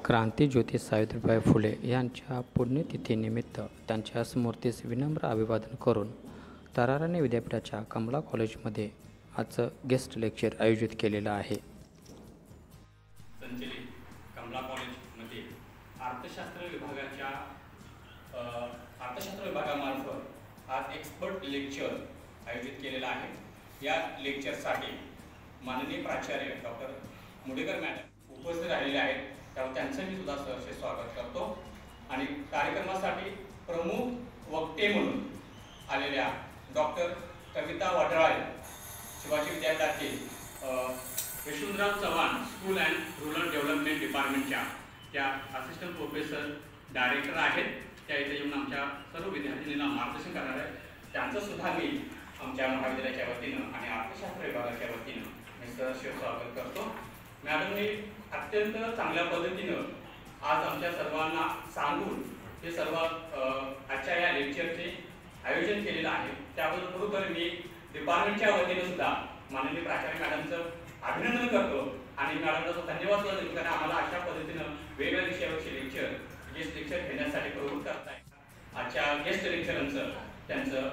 क्रांतीज्योती सावित्रीबाई फुले यांच्या पुण्यतिथीनिमित्त त्यांच्या स्मृतीस विनम्र अभिवादन करून तरारणे विद्यापीठाच्या कमला कॉलेजमध्ये आजचं गेस्ट लेक्चर आयोजित केलेलं आहे. संचलित कमला कॉलेजमध्ये अर्थशास्त्र विभागामार्फत आज एक्सपर्ट लेक्चर आयोजित केलेलं आहे. या लेक्चरसाठी माननीय प्राचार्य डॉक्टर मुडेकर मॅडम उपस्थित राहिलेले आहेत. त्यामुळे त्यांचं मी सुद्धा सहर्ष स्वागत करतो. आणि कार्यक्रमासाठी प्रमुख वक्ते म्हणून आलेल्या डॉक्टर कविता वडराळे, शिवाजी विद्यापीठातील Yashwantrao Chavan school and rural development डिपार्टमेंटच्या त्या असिस्टंट प्रोफेसर डायरेक्टर आहेत. त्या इथे येऊन आमच्या सर्व विद्यार्थ्यांना मार्गदर्शन करणार आहेत. त्यांचं सुद्धा मी आमच्या महाविद्यालयाच्या वतीनं आणि अर्थशास्त्र विभागाच्या वतीनं मी सहर्ष स्वागत करतो. मॅडमने अत्यंत चांगल्या पद्धतीनं आज आमच्या सर्वांना सांगून हे सर्व आजच्या या लेक्चरचे आयोजन केलेलं आहे. त्याबद्दल खरोखर मी डिपार्टमेंटच्या वतीनं सुद्धा माननीय प्राचार्य मॅडमचं अभिनंदन करतो आणि मॅडमला धन्यवाद सुद्धा देतो, कारण आम्हाला अशा पद्धतीनं वेगवेगळ्या विषयावरचे गेस्ट लेक्चर घेण्यासाठी प्रवृत्त करताय. आजच्या गेस्ट लेक्चरांचं त्यांचं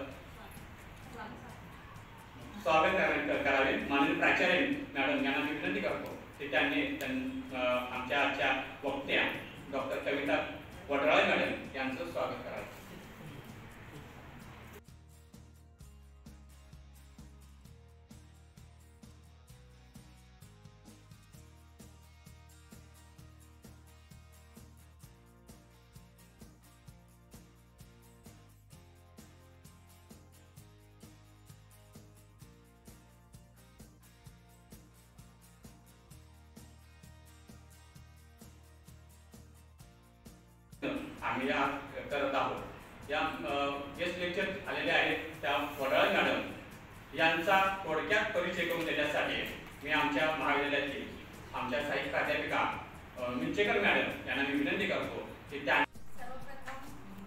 स्वागत करावे. माननीय प्राचार्य मॅडम यांना मी विनंती करतो की त्यांनी आमच्या आजच्या वक्त्या डॉक्टर कविता वडराळे मॅडम यांचं स्वागत करावे. आम्ही या करत आहोत. या गेस्ट लेक्चर आलेले आहेत त्या वडराळे मॅडम यांचा थोडक्यात परिचय करून देण्यासाठी मी आमच्या महाविद्यालयातील आमच्या सहाय्यक प्राध्यापिका मिंचेकर मॅडम यांना मी विनंती करतो की त्या सर्वप्रथम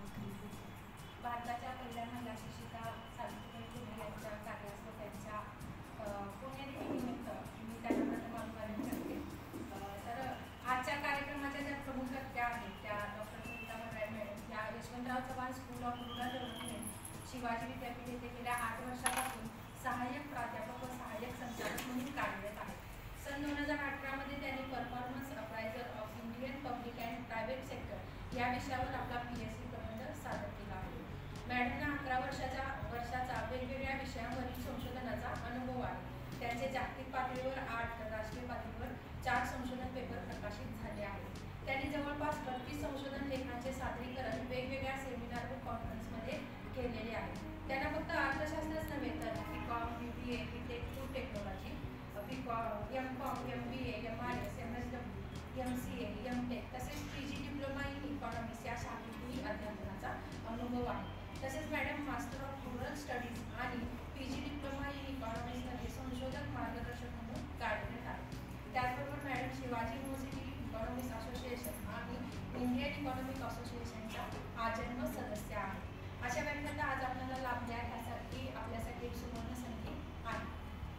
भारताच्या पहिल्या महिला शिक्षिका सावित्रीबाई फुले यांच्या कार्यास त्यांच्या पुण्यतिथीनिमित्त मी त्यांना प्रथम अभिवादन करते. तर आजच्या कार्यक्रमाच्या ज्या प्रमुख वक्त्या आहेत त्या doctor Yashwantrao Chavan school of rural development Shivaji विद्यापीठ येथे गेल्या 8 वर्षापासून सहाय्यक प्राध्यापक व सहाय्यक संचालक म्हणून कार्यरत आहेत. सन 2018 मध्ये त्यांनी performance appraiser of Indian public and private sector या विषयावर आपला PhD प्रबंध सादर केला आहे. मॅडमना 11 वर्षाचा वेगवेगळ्या विषयांवरील संशोधनाचा अनुभव आहे. त्यांचे जागतिक पातळीवर 8 तर राष्ट्रीय पातळीवर 4 संशोधन पेपर प्रकाशित झाले आहेत. त्यांनी जवळपास 32 संशोधन लेखांचे सादरीकरण वेगवेगळ्या सेमिनार व कॉन्फरन्समध्ये केलेले आहे. त्यांना फक्त अर्थशास्त्रच नव्हे तर BCom, BBA, BTech, food technology, BCom, MCom, MBA, MRS, MSW, MCA, MTech तसेच PG डिप्लोमा इन इकॉनॉमिक्स या शाखेतही अध्यापनाचा अनुभव आहे. तसेच madam master of rural studies आणि PG डिप्लोमा इन इकॉनॉमिक्समध्ये संशोधक मार्गदर्शक म्हणून कार्यरत आहे. त्याचबरोबर madam Shivaji university economics association आणि इंडियन इकॉनॉमिक असोसिएशनच्या आजन्म सदस्य आहे. अशा व्याख्याता आज आपल्याला लाभल्या यासाठी आपल्यासाठी एक सुवर्ण संधी आहे.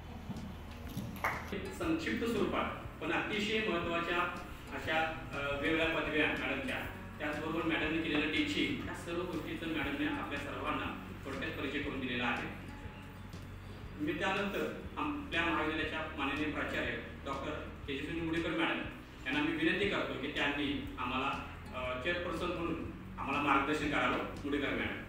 संक्षिप्त स्वरूपात पण अतिशय महत्त्वाच्या अशा वेगवेगळ्या पदव्या मॅडमच्या, त्याचबरोबर मॅडमने केलेलं टीचिंग, या सर्व गोष्टीचं मॅडमने आपल्या सर्वांना थोडक्यात परिचय करून दिलेला आहे. मी त्यानंतर आपल्या महाविद्यालयाच्या माननीय प्राचार्य डॉक्टर तेजस्विनी मुडेकर मॅडम यांना मी विनंती करतो की त्यांनी आम्हाला चेअरपर्सन म्हणून आम्हाला मार्गदर्शन करावं. मुडेकर मॅडम.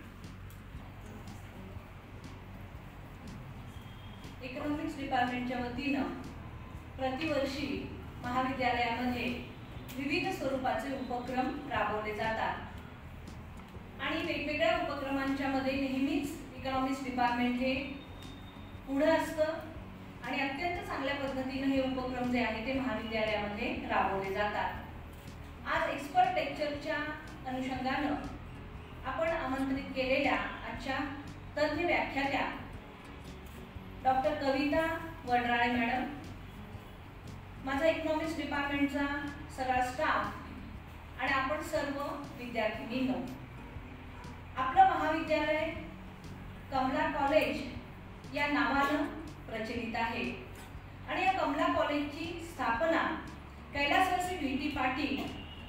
इकॉनॉमिक्स डिपार्टमेंटच्या वतीनं प्रतिवर्षी महाविद्यालयामध्ये विविध स्वरूपाचे उपक्रम राबवले जातात आणि वेगवेगळ्या उपक्रमांच्या मध्ये नेहमीच इकॉनॉमिक्स डिपार्टमेंट हे पुढे असतं आणि अत्यंत चांगल्या पद्धतीने हे उपक्रम जे आहे ते महाविद्यालयामध्ये राबवले जातात. आज एक्सपर्ट लेक्चरच्या अनुषंगानं आपण आमंत्रित केलेल्या आजच्या तज्ञ व्याख्यात्या डॉक्टर कविता वडराळे मॅडम, माझा इकॉनॉमिक्स डिपार्टमेंटचा सगळा स्टाफ आणि आपण सर्व विद्यार्थिनींनो, आपलं महाविद्यालय कमला कॉलेज या नावानं प्रचलित आहे आणि या कमला कॉलेजची स्थापना कैलासवासी VT पाटील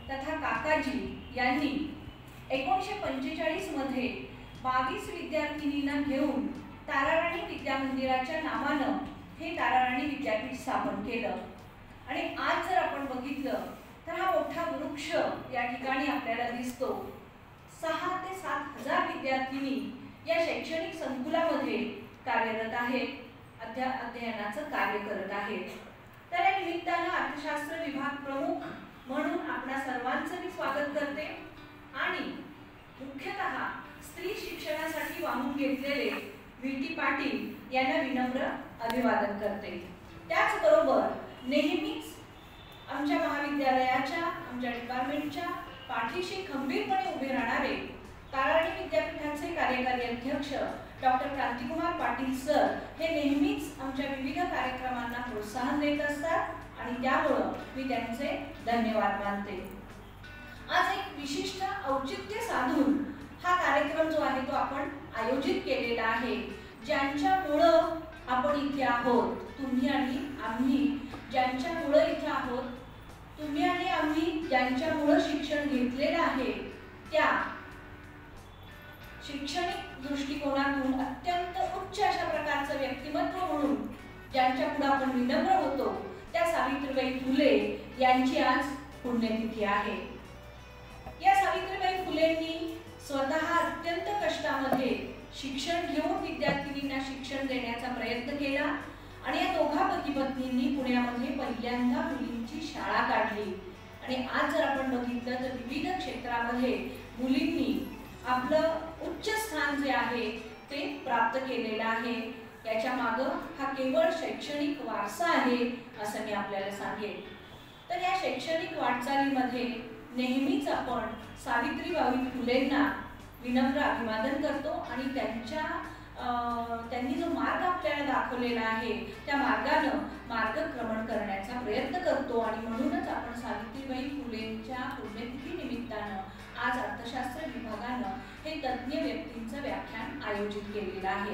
तथा काकाजी यांनी 1945 मध्ये 22 विद्यार्थिनींना घेऊन ताराराणी विद्या मंदिराच्या नावानं हे ताराराणी विद्यापीठ स्थापन केलं। आणि आज जर आपण बघितलं तर हा मोठा वृक्ष या ठिकाणी आपल्याला दिसतो। 6 ते 7 हजार विद्यार्थिनी या शैक्षणिक संकुलामध्ये कार्यरत आहेत, अध्ययनाचं कार्य करत आहेत। तर या निमित्तानं अर्थशास्त्र विभाग प्रमुख म्हणून आपणा सर्वांचं मी स्वागत करते आणि मुख्यतः स्त्री शिक्षणासाठी वाहून घेतलेले VT पाटील यांना विनम्र अभिवादन करते। त्याचबरोबर नेहमीच आमच्या महाविद्यालयाच्या, आमच्या डिपार्टमेंटच्या पाठीशी खंबीरपणे उभे राहणारे ताराराणी विद्यापीठाचे कार्यकारी अध्यक्ष डॉक्टर क्रांतिकुमार पाटील सर हे नेहमीच आमच्या विविध कार्यक्रमांना प्रोत्साहन देत असतात आणि त्यामुळं मी त्यांचे धन्यवाद मानते। आज एक विशिष्ट औचित्य साधून हा कार्यक्रम जो आहे तो आपण आयोजित केलेला आहे। ज्यांच्यामुळं आपण इथे आहोत, तुम्ही आणि आम्ही ज्यांच्यामुळं इथे आहोत, तुम्ही आणि आम्ही ज्यांच्यामुळं शिक्षण घेतलेलं आहे, त्या शैक्षणिक दृष्टिकोनातून अत्यंत उच्च अशा प्रकारचं व्यक्तिमत्व म्हणून ज्यांच्या पुढे आपण विनम्र होतो त्या सावित्रीबाई फुले यांची आज पुण्यतिथी आहे। या सावित्रीबाई फुलेंनी स्वतः अत्यंत कष्टामध्ये शिक्षण घेऊन विद्यार्थिनींना शिक्षण देण्याचा प्रयत्न केला आणि या दोघा पती-पत्नींनी पुण्यामध्ये पहिल्यांदा मुलींची शाळा काढली। आणि आज जर आपण बघितलं तर विविध क्षेत्रामध्ये मुलींनी आपलं उच्च स्थान जे आहे ते प्राप्त केलेलं आहे। याच्या मागं हा केवळ शैक्षणिक वारसा आहे असं मी आपल्याला सांगेन। तर या शैक्षणिक वाटचालीमध्ये नेहमीच आपण सावित्रीबाई फुलेंना विनम्र अभिवादन करतो आणि त्यांनी जो मार्ग आपल्याला दाखवलेला आहे त्या मार्गानं मार्गक्रमण करण्याचा प्रयत्न करतो आणि म्हणूनच आपण सावित्रीबाई फुलेंच्या पुण्यतिथी निमित्तानं आज अर्थशास्त्र विभागानं हे तज्ञ व्यक्तींचं व्याख्यान आयोजित केलेलं आहे।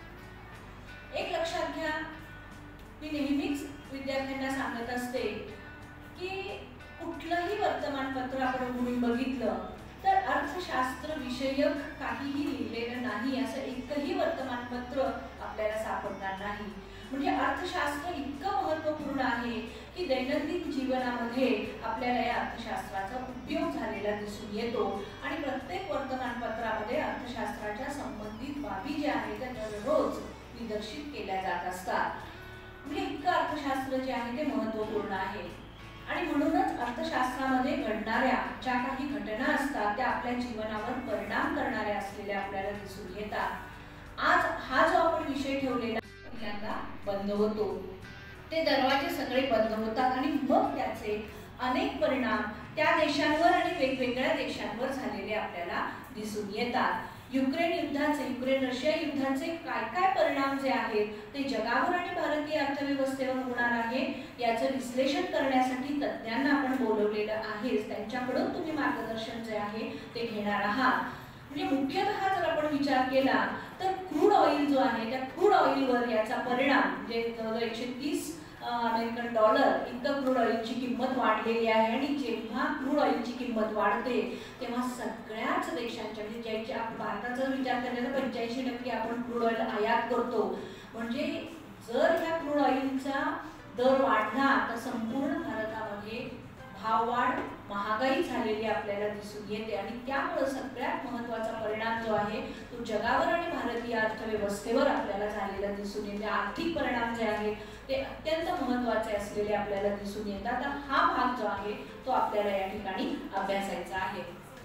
एक लक्षात घ्या, मी नेहमीच विद्यार्थ्यांना सांगत असते की कुठलंही वर्तमानपत्र आपण उघडून बघितलं तर अर्थशास्त्र विषयक काहीही लिहिलेलं नाही असं एकही वर्तमानपत्र आपल्याला सापडणार नाही। म्हणजे अर्थशास्त्र इतकं महत्त्वपूर्ण आहे की दैनंदिन जीवनामध्ये आपल्याला या अर्थशास्त्राचा उपयोग झालेला दिसून येतो आणि प्रत्येक वर्तमानपत्रामध्ये अर्थशास्त्राच्या संबंधित बाबी ज्या आहेत त्या दररोज निदर्शित केल्या जात असतात। म्हणजे इतकं अर्थशास्त्र जे आहे ते महत्त्वपूर्ण आहे आणि म्हणूनच अर्थशास्त्रामध्ये घडणाऱ्या ज्या काही घटना असतात त्या आपल्या जीवनावर परिणाम करणाऱ्या असलेल्या आपल्याला दिसून येतात। आज हा जो आपण विषय ठेवलेला पहिल्यांदा बंद होतो, ते दरवाजे सगळे बंद होतात आणि मग त्याचे अनेक परिणाम त्या देशांवर आणि वेगवेगळ्या देशांवर झालेले आपल्याला दिसून येतात। युक्रेन रशिया युद्धाचे काय काय परिणाम जे आहेत ते जगावर आणि भारतीय अर्थव्यवस्थेवर होणार आहे याचं विश्लेषण करण्यासाठी तज्ञांना आपण बोलवलेलं आहे। त्यांच्याकडून तुम्ही मार्गदर्शन जे आहे ते घेणार आहात। म्हणजे मुख्यतः जर आपण विचार केला तर क्रूड ऑइल जो आहे त्या क्रूड ऑइलवर याचा परिणाम म्हणजे जवळजवळ 130 अमेरिकन डॉलर इतकं क्रूड ऑइलची किंमत वाढलेली आहे आणि जेव्हा क्रूड ऑइलची किंमत वाढते तेव्हा सगळ्याच देशांच्या म्हणजे ज्याच्या भारताचा विचार केला तर 85% आपण क्रूड ऑइल आयात करतो। म्हणजे जर ह्या क्रूड ऑइलचा दर वाढला तर संपूर्ण भारतामध्ये भाववाढ, महागाई झालेली आपल्याला दिसून येते आणि त्यामुळे सगळ्यात महत्त्वाचा परिणाम जो आहे तो जगावर आणि भारतीय अर्थव्यवस्थेवर आपल्याला झालेला दिसून येते। आर्थिक परिणाम जे आहेत ते अत्यंत महत्त्वाचे असलेले आपल्याला दिसून येतात। तर हा भाग जो आहे तो आपल्याला या ठिकाणी अभ्यासायचा आहे।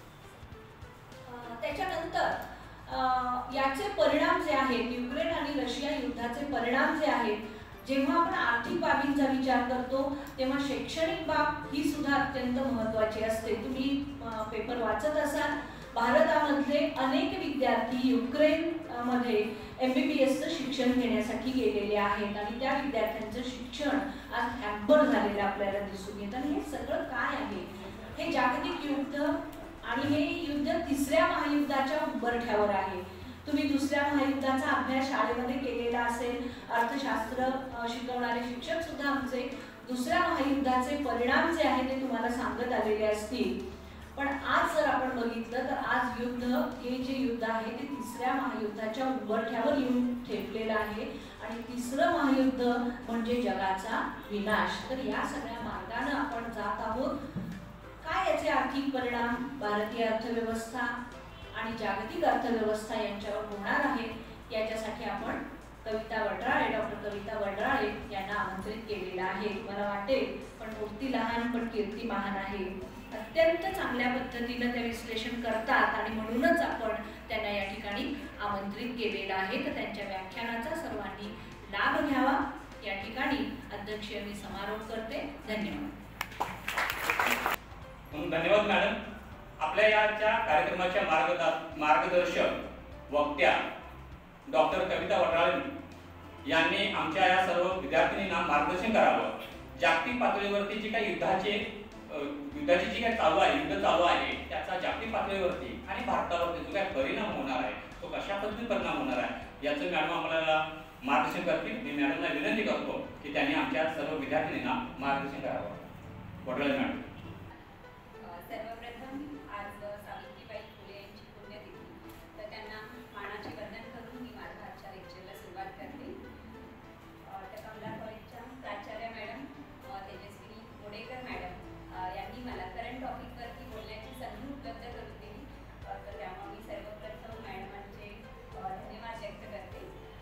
त्याच्यानंतर याचे परिणाम जे आहेत युक्रेन आणि रशिया युद्धाचे परिणाम जे आहेत जेव्हा आपण आर्थिक बाबींचा विचार करतो तेव्हा शैक्षणिक बाब ही सुद्धा अत्यंत महत्त्वाची असते। तुम्ही पेपर वाचत असाल, भारतामधले अनेक विद्यार्थी युक्रेनमध्ये MBBSचं शिक्षण घेण्यासाठी गेलेले आहेत आणि त्या विद्यार्थ्यांचं शिक्षण आज हॅम्पर झालेलं आपल्याला दिसून येतं। आणि हे सगळं काय आहे? हे जागतिक युद्ध आणि हे युद्ध तिसऱ्या महायुद्धाच्या उंबरठ्यावर आहे। तुम्ही दुसऱ्या महायुद्धाचा अभ्यास शाळेमध्ये केलेला असेल, अर्थशास्त्र शिकवणारे शिक्षक सुद्धा आमचे दुसऱ्या महायुद्धाचे परिणाम जे आहे ते तुम्हाला सांगत आलेले असतील. पण आज जर आपण बघितलं तर आज युद्ध हे जे युद्ध आहे ते तिसऱ्या महायुद्धाच्या उंबरठ्यावर येऊन ठेपलेलं आहे आणि तिसरं महायुद्ध म्हणजे जगाचा विनाश. तर या सगळ्या मार्गाने आपण जात आहोत. काय याचे आर्थिक परिणाम भारतीय अर्थव्यवस्था आणि जागतिक अर्थव्यवस्था यांच्यावर होणार आहेत याच्यासाठी आपण कविता वड्राळे, डॉक्टर कविता वड्राळे यांना आमंत्रित केलेलं आहे. मला वाटेल पण मूर्ती लहान पण कीर्ती महान आहे. अत्यंत चांगल्या पद्धतीनं ते विश्लेषण करतात आणि म्हणूनच आपण त्यांना या ठिकाणी आमंत्रित केलेलं आहे. तर त्यांच्या व्याख्यानाचा सर्वांनी लाभ घ्यावा. या ठिकाणी अध्यक्षीय मी समारोप करते. धन्यवाद. धन्यवाद मॅडम. आपल्या याच्या कार्यक्रमाच्या मार्गदर्शक वक्त्या डॉक्टर कविता वड्राळे यांनी आमच्या या सर्व विद्यार्थिनींना मार्गदर्शन करावं. जागतिक पातळीवरती जी काही युद्धाची जी काही युद्ध चालू आहे त्याचा जागतिक पातळीवरती आणि भारतावरती जो काही परिणाम होणार आहे तो कशा पद्धतीने परिणाम होणार आहे याचं मॅडम आम्हाला मार्गदर्शन करतील. मी मॅडमला विनंती करतो की त्यांनी आमच्या सर्व विद्यार्थिनींना मार्गदर्शन करावं. वड्राळे मॅडम. सर्वप्रथम आज सावित्रीबाई फुले यांची पुण्यतिथी, तर त्यांना मानाचे वंदन करून मी माझ्या आजच्या लेक्चरला सुरुवात करते. तर कमला कॉलेजच्या प्राचार्य मॅडम तेजस्विनी मुडेकर मॅडम यांनी मला करंट टॉपिकवरती बोलण्याची संधी उपलब्ध करून दिली. तर त्यामुळे मी सर्वप्रथम मॅडमांचे धन्यवाद व्यक्त करते.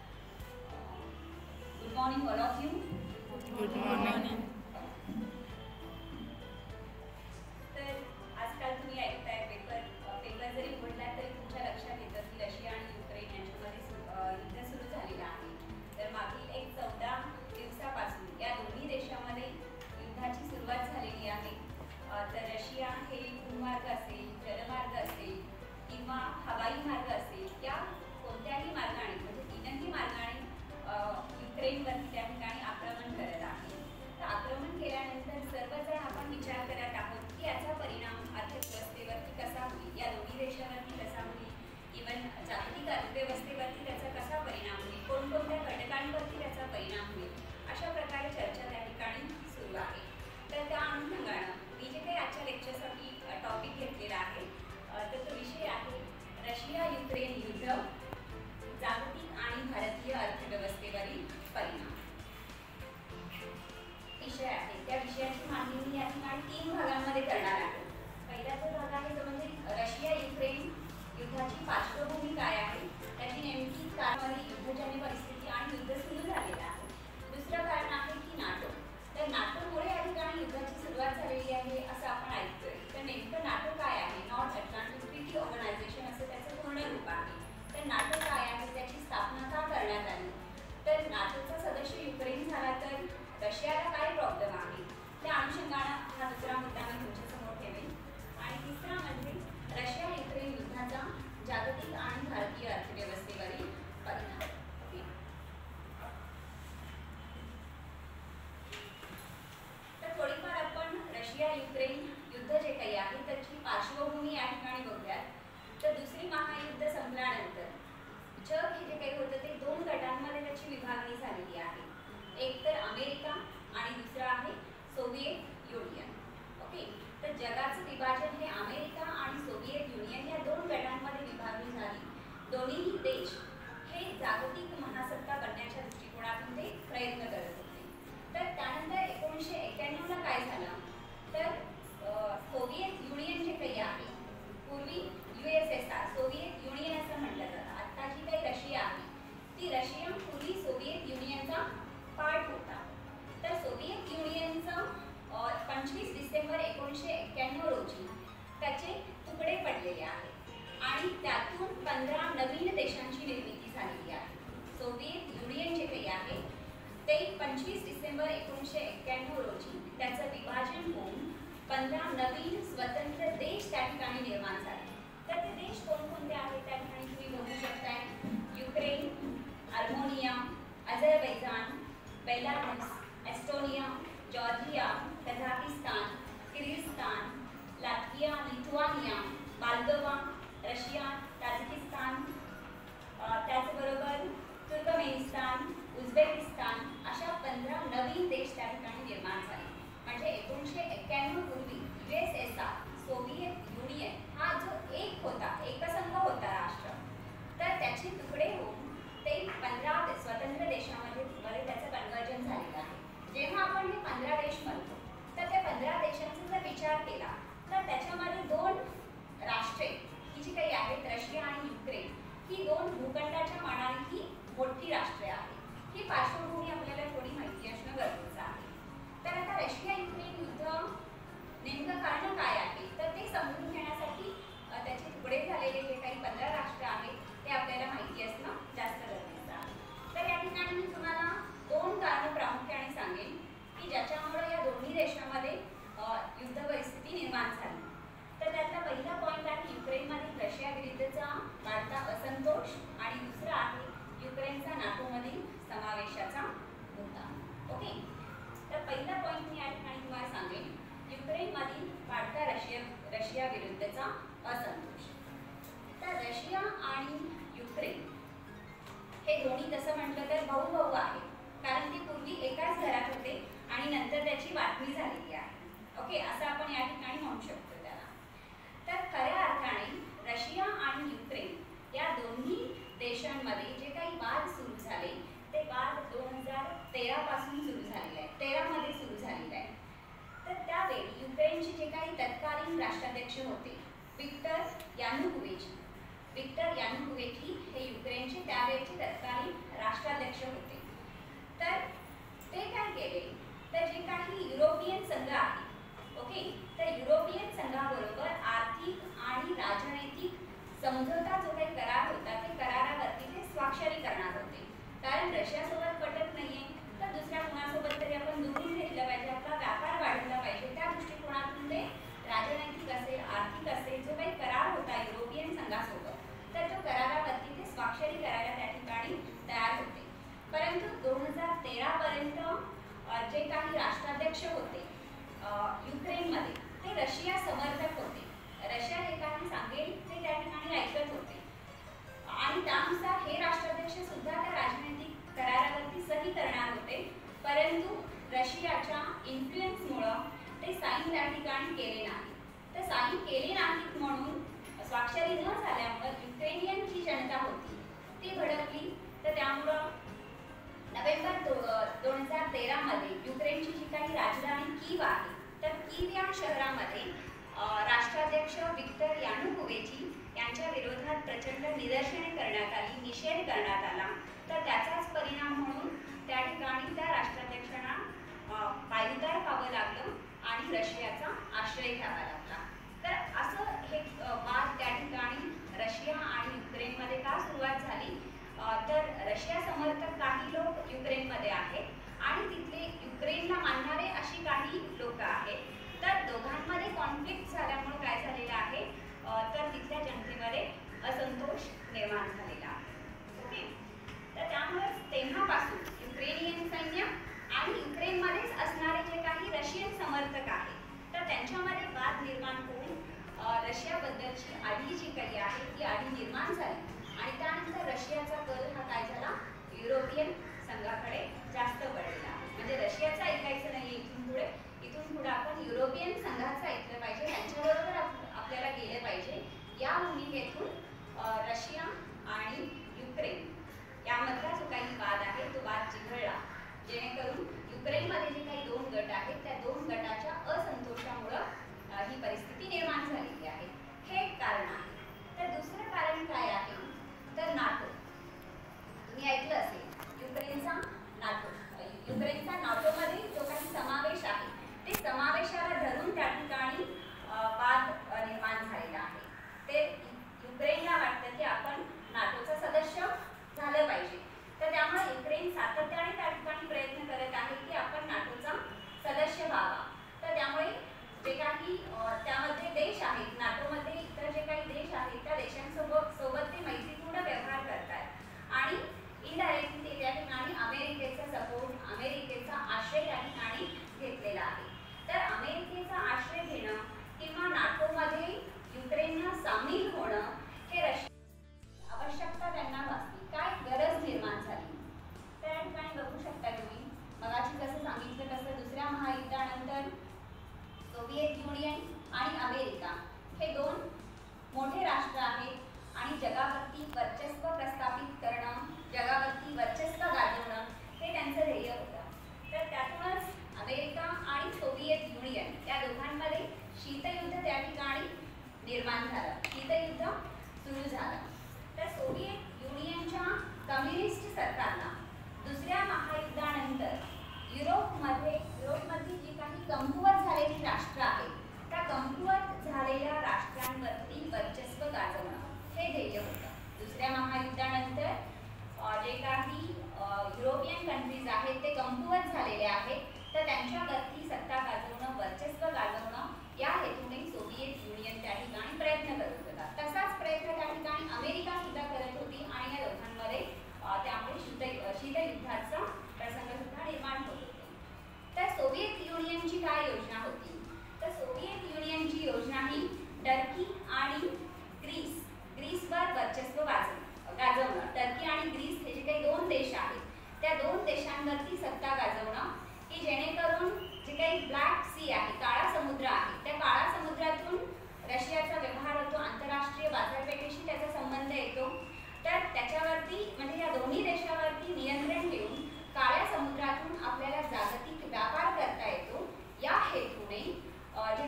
Good morning all of you. Good morning. तर आजकाल तुम्ही ऐकताय पेपर जरी उघडला तरी तुमच्या लक्षात येतं की रशिया आणि युक्रेन यांच्यामध्ये युद्ध सुरू झालेलं आहे. तर मागील 14 दिवसापासून या दोन्ही देशामध्ये युद्धाची सुरुवात झालेली आहे. तर रशिया हे भूमार्ग असेल, जलमार्ग असेल किंवा हवाई मार्ग असेल, या कोणत्याही मार्गाने म्हणजे तीनही मार्गाने युक्रेनवरती त्या ठिकाणी आक्रमण करत आहे. तर आक्रमण केल्यानंतर सर्वजण आपण विचार करत आहोत की याचा परिणाम अर्थव्यवस्थेवरती कसा होईल, या दोन्ही देशावरती कसा होईल, इव्हन जागतिक अर्थव्यवस्थेवरती त्याचा कसा परिणाम होईल, कोणकोणत्या घटकांवरती त्याचा परिणाम होईल, अशा प्रकारे चर्चा त्या ठिकाणी सुरू आहे. तर त्या अनुषंगानं मी जे काही आजच्या लेक्चरसाठी टॉपिक घेतलेला आहे तर तो विषय आहे रशिया युक्रेन युद्ध, जागतिक आणि भारतीय अर्थव्यवस्थेवरील परिणाम. विषय आहे त्या विषयाची माहिती मी या ठिकाणी 3 भागांमध्ये करणार आहे. पहिला जो भाग आहे तो म्हणजे रशिया युक्रेन युद्धाची पार्श्वभूमी काय आहे, त्याची नेमकी काळामध्ये युद्धजन्य परिस्थिती आणि युद्ध सुरू झालेलं आहे. दुसरं कारण आहे की नाटो. तर नाटोमुळे या ठिकाणी युद्धाची सुरुवात झालेली आहे असं आपण ऐकतोय. तर नेमकं नाटो काय आहे, नॉर्थ अटलांटिक ट्रीटी ऑर्गनायझेशन असं त्याचं पूर्ण रूप आहे. तर नाटो काय आहे, त्याची स्थापना का करण्यात आली, तर नाटोचा सदस्य युक्रेन झाला तर रशियाला काय प्रॉब्लेम आहे, त्या अनुषंगानं हा दुसरा मुद्दा मी तुमच्यासमोर ठेवेन. आणि तिसरा म्हणजे रशिया युक्रेन युद्धाचा जागतिक आणि भारतीय अर्थव्यवस्थेवरील परिणाम. तर थोडीफार आपण रशिया युक्रेन युद्ध जे काही आहे त्याची पार्श्वभूमी या ठिकाणी बघूयात. तर दुसरी महायुद्ध संपल्यानंतर जग हे जे काही होतं ते 2 गटांमध्ये त्याची विभागणी झालेली आहे. एक तर अमेरिका आणि दुसरा आहे सोव्हिएत युनियन. ओके. तर जगाचं विभाजन हे अमेरिका आणि सोव्हिएत युनियन या 2 गटांमध्ये विभागणी झाली. दोन्ही देश हे जागतिक महासत्ता बनण्याच्या दृष्टिकोनातून ते प्रयत्न करत होते. तर त्यानंतर 1991 ला काय झालं, तर सोव्हिएत युनियन जे काही आहे, पूर्वी USSR सोव्हिएत युनियन असं म्हटलं जातं. आता जी काही रशिया आहे ती रशिया पूर्वी सोव्हिएत युनियनचा पार्ट होता. तर सोव्हिएत युनियनचं 25 डिसेंबर 1991 रोजी त्याचे तुकडे पडलेले आहेत आणि त्यातून 15 नवीन देशांची निर्मिती झालेली आहे. सोव्हिएत युनियन जे काही आहे ते 25 डिसेंबर 1991 रोजी त्याचं विभाजन होऊन 15 नवीन स्वतंत्र देश त्या ठिकाणी निर्माण झाले. तर ते देश कोणकोणते आहेत त्या ठिकाणी तुम्ही बघू शकताय. Ukraine, Armenia, Azerbaijan, Belarus, Estonia, Georgia, Kazakhstan, Kyrgyzstan, Latvia, Lithuania, Moldova, Russia, Tajikistan, त्याचबरोबर तुर्कमेनिस्तान, उझबेकिस्तान अशा 15 नवीन देश त्या ठिकाणी निर्माण झाले. परिस्थिती निर्माण झाली. तर त्यातला पहिला पॉईंट आहे युक्रेनमधील रशिया विरुद्धचा वाढता असंतोष आणि दुसरा आहे युक्रेनचा नाटोमधील समावेशाचा मुद्दा. ओके, तर पहिला पॉईंट मी या ठिकाणी तुम्हाला सांगेन, युक्रेनमधील वाढता रशिया विरुद्धचा असंतोष. तर रशिया आणि युक्रेन हे दोन्ही तसं म्हटलं तर भाऊ भाऊ आहे, कारण ते पूर्वी एकाच घरात होते आणि नंतर त्याची वाटणी झालेली आहे. ओके, असं आपण या ठिकाणी म्हणू शकतो त्याला. तर खऱ्या अर्थाने रशिया आणि युक्रेन या दोन्ही देशांमध्ये जे काही वाद सुरू झाले ते वाद 2013 पासून सुरू झालेले आहे, 13 मध्ये सुरू झालेले आहे. तर त्यावेळी युक्रेनचे जे काही तत्कालीन राष्ट्राध्यक्ष होते विक्टर यानुकोव्हिच हे युक्रेनचे त्यावेळेचे तत्कालीन राष्ट्राध्यक्ष होते. तर ते काय केले, तर जे काही युरोपियन संघ आहे, ओके, तर युरोपियन संघाबरोबर आर्थिक आणि राजनैतिक समझोता जो काही करार होता ते करारावरती ते स्वाक्षरी करणार होते. कारण रशियासोबत पटत नाहीये तर दुसऱ्या कोणासोबत तरी आपण जोडून घेतलं पाहिजे, आपला व्यापार वाढवला पाहिजे, त्या दृष्टिकोनातून ते राजनैतिक असेल आर्थिक असेल जो काही करार होता युरोपियन संघासोबत, तर तो करारावरती ते स्वाक्षरी करायला त्या ठिकाणी तयार होते. परंतु 2013 पर्यंत जे काही राष्ट्राध्यक्ष होते युक्रेनमध्ये ते रशिया समर्थक होते. रशिया हे काही सांगेल ते त्या ठिकाणी ऐकत होते आणि त्यानुसार हे राष्ट्राध्यक्ष सुद्धा त्या राजनैतिक करारावरती सही करणार होते. परंतु रशियाच्या इन्फ्लुएन्समुळं ते साईन त्या ठिकाणी केले नाही. तर साईन केले नाहीत म्हणून स्वाक्षरी न झाल्यामुळं युक्रेनियन जी जनता होती ती भडकली. तर त्यामुळं नोव्हेंबर 2013 मध्ये युक्रेनची जी काही राजधानी कीव आहे तर कीव या शहरामध्ये राष्ट्राध्यक्ष विक्टर यानुकोव्हिच यांच्या विरोधात प्रचंड निदर्शने करण्यात आली, निषेध करण्यात आला. तर त्याचाच परिणाम म्हणून त्या ठिकाणी त्या राष्ट्राध्यक्षांना पायउतार व्हावं लागलं आणि रशियाचा आश्रय घ्यावा लागला. तर असं हे वाद त्या ठिकाणी रशिया आणि युक्रेनमध्ये का सुरुवात झाली, तर रशिया समर्थक काही लोक युक्रेनमध्ये आहेत आणि तिथले युक्रेनला मानणारे अशी काही लोक आहेत. तर दोघांमध्ये कॉन्फ्लिक्ट झाल्यामुळे काय झालेलं आहे, तर तिथल्या जनतेमध्ये असंतोष निर्माण झालेला आहे. ओके, तर त्यामुळे तेव्हापासून युक्रेनियन सैन्य आणि युक्रेनमध्येच असणारे जे काही रशियन समर्थक आहेत तर त्यांच्यामध्ये वाद निर्माण होऊन रशियाबद्दलची आढी जी काही आहे ती आढी निर्माण झाली आणि त्यानंतर रशियाचा कल हा काय झाला, युरोपियन संघाकडे जास्त वळलेला. म्हणजे रशियाचं ऐकायचं नाही इथून पुढे आपण युरोपियन संघाचं ऐकलं पाहिजे, त्यांच्याबरोबर आपल्याला गेले पाहिजे. या भूमिकेतून रशिया आणि युक्रेन यामधला जो काही वाद आहे तो वाद चिघळला, जेणेकरून युक्रेनमध्ये जे काही दोन गट आहेत त्या दोन गटाच्या असंतोषामुळं ही परिस्थिती निर्माण झालेली आहे. हे एक कारण आहे. तर दुसरं कारण काय आहे, तर नाटो. तुम्ही ऐकलं असेल युक्रेनचा नाटोमध्ये जो काही समावेश आहे ते समावेशाला धरून त्या ठिकाणी वाद निर्माण झालेला आहे. ते युक्रेनला वाटतं की आपण नाटोचा सदस्य झालं पाहिजे. तर त्यामुळे युक्रेन सातत्याने त्या ठिकाणी प्रयत्न करत आहे की आपण नाटोचा सदस्य व्हावा. तर त्यामुळे जे काही त्यामध्ये देश आहेत नाटोमध्ये इतर जे काही देश आहेत त्या देशांसोबत ते मैत्रीपूर्ण व्यवहार करतात आणि इनडायरेक्टली ते त्या ठिकाणी अमेरिकेचा सपोर्ट अमेरिकेचा आश्रय त्या ठिकाणी घेतलेला आहे. तर अमेरिकेचा आश्रय घेणं किंवा नाटोमध्ये युक्रेनला सामील होणं हे आवश्यकता त्यांना भासली, काय गरज निर्माण झाली. तर या ठिकाणी बघू शकता तुम्ही मगाशी कसं सांगितलं तसं दुसऱ्या महायुद्धानंतर सोव्हिएत युनियन आणि अमेरिका हे दोन मोठे राष्ट्र आहेत आणि जगावरती वर्चस्व प्रस्थापित करणं, जगावरती वर्चस्व गाजवणं हे त्यांचं ध्येय होतं. तर त्यातूनच अमेरिका आणि सोव्हिएत युनियन या दोघांमध्ये शीतयुद्ध त्या ठिकाणी निर्माण झालं, शीतयुद्ध सुरू झालं. तर सोव्हिएत युनियनच्या कम्युनिस्ट सरकारला दुसऱ्या महायुद्धानंतर युरोपमधली जी काही कमकुवत झालेली राष्ट्र आहेत त्या कमकुवत झालेल्या राष्ट्रांवरती वर्चस्व गाजवणं हे ध्येय होतं. दुसऱ्या महायुद्धानंतर जे काही युरोपियन कंट्रीज आहेत ते कमकुवत झालेले आहेत तर त्यांच्यावरती सत्ता गाजवणं वर्चस्व गाजवणं या हेतून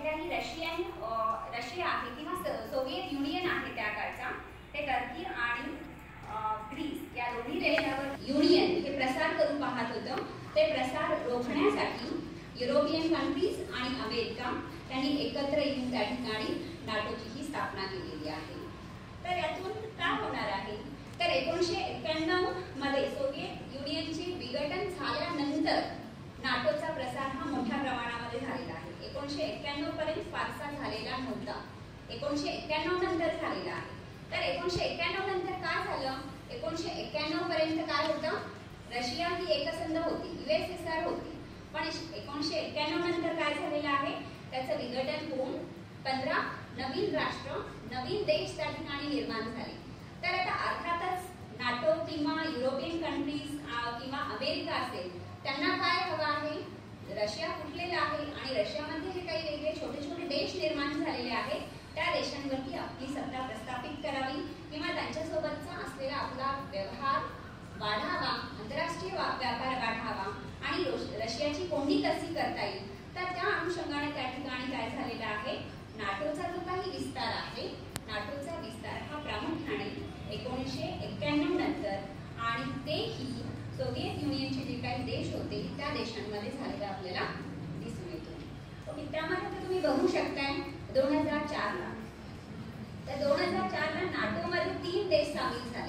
ठिकाणी रशिया आहे किंवा सोव्हिएत युनियन आहे त्या काळचा, ते टर्की आणि ग्रीस या दोन्ही देशावर युनियन हे प्रसार करू पाहत होतं. ते प्रसार रोखण्यासाठी युरोपियन कंट्रीज आणि अमेरिका त्यांनी एकत्र येऊन त्या ठिकाणी नाटोची ही स्थापना केलेली आहे. तर यातून काय होणार आहे, तर 1991 मध्ये सोव्हिएत युनियनचे विघटन झाल्यानंतर नाटोचा प्रसार हा मोठ्या प्रमाणामध्ये झालेला आहे. 1991 पर्यंत फारसा झालेला नव्हता, 1991 नंतर झालेला आहे. तर 1991 नंतर काय झालं, 1991 पर्यंत काय होतं, रशिया ही एकसंध होती, USSR होती. पण 1991 नंतर काय झालेलं आहे, त्याचं विघटन होऊन 15 नवीन राष्ट्र, नवीन देश त्या ठिकाणी निर्माण झाले. तर आता अर्थातच नाटो किंवा युरोपियन कंट्रीज किंवा अमेरिका असेल, त्यांना काय हवं आहे, रशिया फुटलेला आहे आणि रशियामध्ये जे काही वेगळे छोटे छोटे देश निर्माण झालेले आहेत त्या देशांवरती आपली सत्ता प्रस्थापित करावी किंवा त्यांच्यासोबतचा असलेला आपला व्यवहार वाढावा, आंतरराष्ट्रीय व्यापार वाढावा आणि रशियाची कोंडी कशी करता येईल. तर त्या अनुषंगाने त्या ठिकाणी काय झालेलं आहे, नाटोचा जो काही विस्तार आहे, नाटोचा विस्तार हा प्रामुख्याने 1991 नंतर आणि तेही सोव्हिएत युनियनचे जे काही देश होते त्या देशांमध्ये झालेला आपल्याला दिसून येतो. त्यामध्ये तर तुम्ही बघू शकताय 2004 ला, तर 2004 ला नाटोमध्ये 3 देश सामील झाले.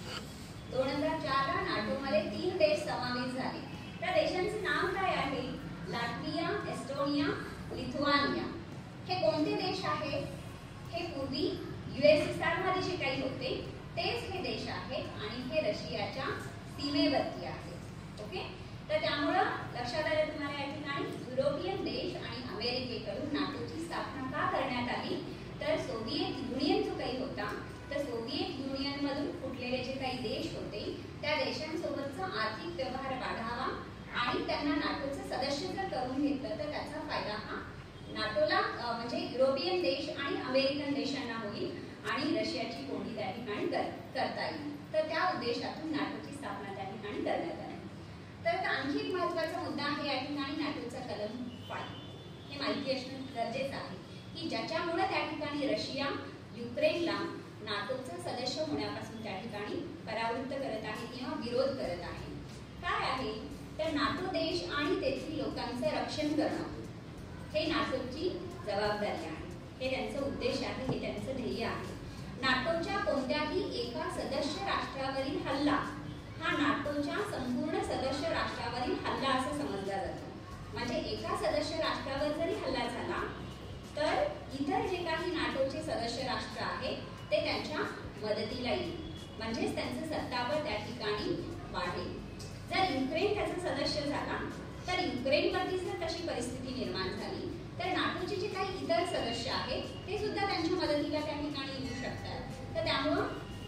2004 ला नाटोमध्ये 3 देश समावेश झाले. त्या देशांचं नाव काय आहे, लाटविया, एस्टोनिया, लिथुआनिया. हे कोणते देश आहेत, हे पूर्वी USSR मध्ये जे काही होते तेच हे देश आहेत आणि हे रशियाच्या सीमेवरती आहेत. ओके, तर त्यामुळं लक्षात आलं तुम्हाला या ठिकाणी युरोपियन देश आणि अमेरिकेकडून नाटोची स्थापना का करण्यात आली, तर सोव्हिएत युनियन जो काही होता, तर सोव्हिएत युनियन मधून फुटलेले जे काही देश होते त्या देशांसोबतचा आर्थिक व्यवहार वाढावा आणि त्यांना नाटोचं सदस्य जर करून घेतलं तर त्याचा फायदा हा नाटोला म्हणजे युरोपियन देश आणि अमेरिकन देशांना होईल आणि रशियाची कोंडी त्या ठिकाणी करता येईल. तर त्या उद्देशातून नाटोची स्थापना त्या ठिकाणी करण्यात आली. तर आणखी एक महत्त्वाचा मुद्दा आहे या ठिकाणी नाटोचा कलम 5. हे माहिती असणं गरजेचं आहे की ज्याच्यामुळे त्या ठिकाणी रशिया युक्रेनला नाटोचं सदस्य होण्यापासून त्या ठिकाणी परावृत्त करत आहे किंवा विरोध करत आहे. काय आहे, तर नाटो देश आणि तेथील लोकांचं रक्षण करणं हे नाटोची जबाबदारी आहे, हे त्यांचं उद्देश आहे, हे त्यांचं ध्येय आहे. नाटोच्या कोणत्याही एका सदस्य राष्ट्रावरील हल्ला हा नाटोच्या संपूर्ण सदस्य राष्ट्रावरील हल्ला असं समजला जातो. म्हणजे एका सदस्य राष्ट्रावर जरी हल्ला झाला तर इतर जे काही नाटोचे सदस्य राष्ट्र आहेत ते त्यांच्या मदतीला येईल, म्हणजेच त्यांचं सत्ताबळ त्या ठिकाणी वाढेल. जर युक्रेन त्याचा सदस्य झाला तर युक्रेनवरती जर तशी परिस्थिती निर्माण झाली तर नाटोचे जे काही इतर सदस्य आहेत ते सुद्धा त्यांच्या मदतीला त्या ठिकाणी येऊ शकतात. तर त्यामुळं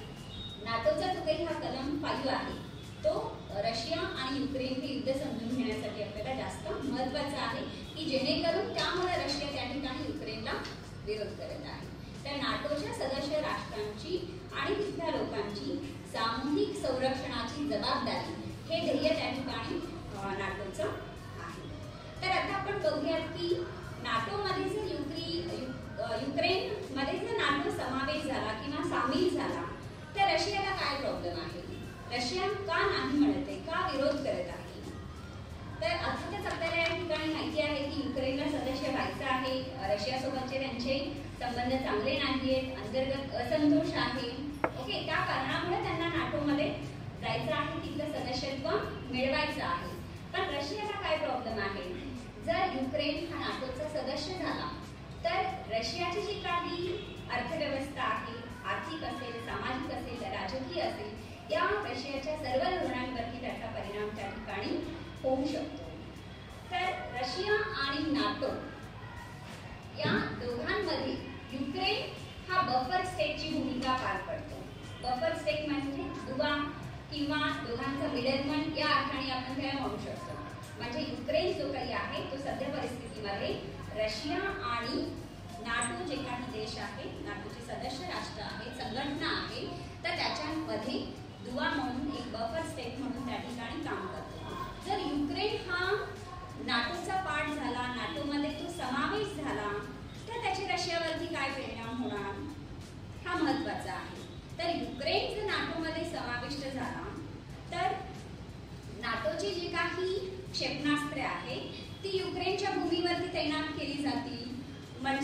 नाटोचा जो काही हा कलम 5 आहे तो रशिया आणि युक्रेन हे युद्ध समजून घेण्यासाठी आपल्याला जास्त महत्त्वाचा आहे की जेणेकरून त्यामुळे रशिया त्या ठिकाणी युक्रेनला विरोध करत आहे. तर नाटोच्या सदस्य राष्ट्रांची आणि तिथल्या लोकांची सामूहिक संरक्षणाची जबाबदारी हे ध्येय त्या ठिकाणी नाटोचं आहे. तर आता आपण बघूयात की नाटोमध्ये जर युक्रेनमध्ये जर नाटो समावेश झाला किंवा सामील झाला तर रशियाला काय प्रॉब्लेम आहे, रशिया का नाही म्हणत आहे, का विरोध करत आहे. तर अर्थातच आपल्याला या ठिकाणी माहिती आहे की युक्रेनला सदस्य व्हायचं आहे, रशियासोबतचे त्यांचे संबंध चांगले नाहीत, अंतर्गत असंतोष आहे. ओके, त्या कारणामुळे त्यांना नाटोमध्ये जायचं आहे, तिथलं सदस्यत्व मिळवायचं आहे. पण रशियाला काय प्रॉब्लेम आहे, जर युक्रेन हा नाटोचा सदस्य झाला तर रशियाची जी काही अर्थव्यवस्था आहे, आर्थिक असेल, सामाजिक असेल, राजकीय असेल, या रशियाच्या सर्व धोरणांवरती त्याचा परिणाम त्या ठिकाणी होऊ शकतो. तर रशिया आणि नाटो या दोघांमध्ये युक्रेन हा बफर स्टेटची भूमिका पार पडतो. बफर स्टेट म्हणजे दुवा किंवा दोघांचा मिडलमन या अर्थाने आपण त्याला म्हणू शकतो. म्हणजे युक्रेन जो काही आहे तो सध्या परिस्थितीमध्ये रशिया आणि नाटो जे काही देश आहेत, नाटोचे सदस्य राष्ट्र आहेत, संघटना आहे, तर त्याच्यामध्ये दुवा म्हणून एक बफर स्टेट म्हणून त्या ठिकाणी काम करतो. जर युक्रेन हा नाटोचा पार्ट झाला, नाटोमध्ये तो समावेश झाला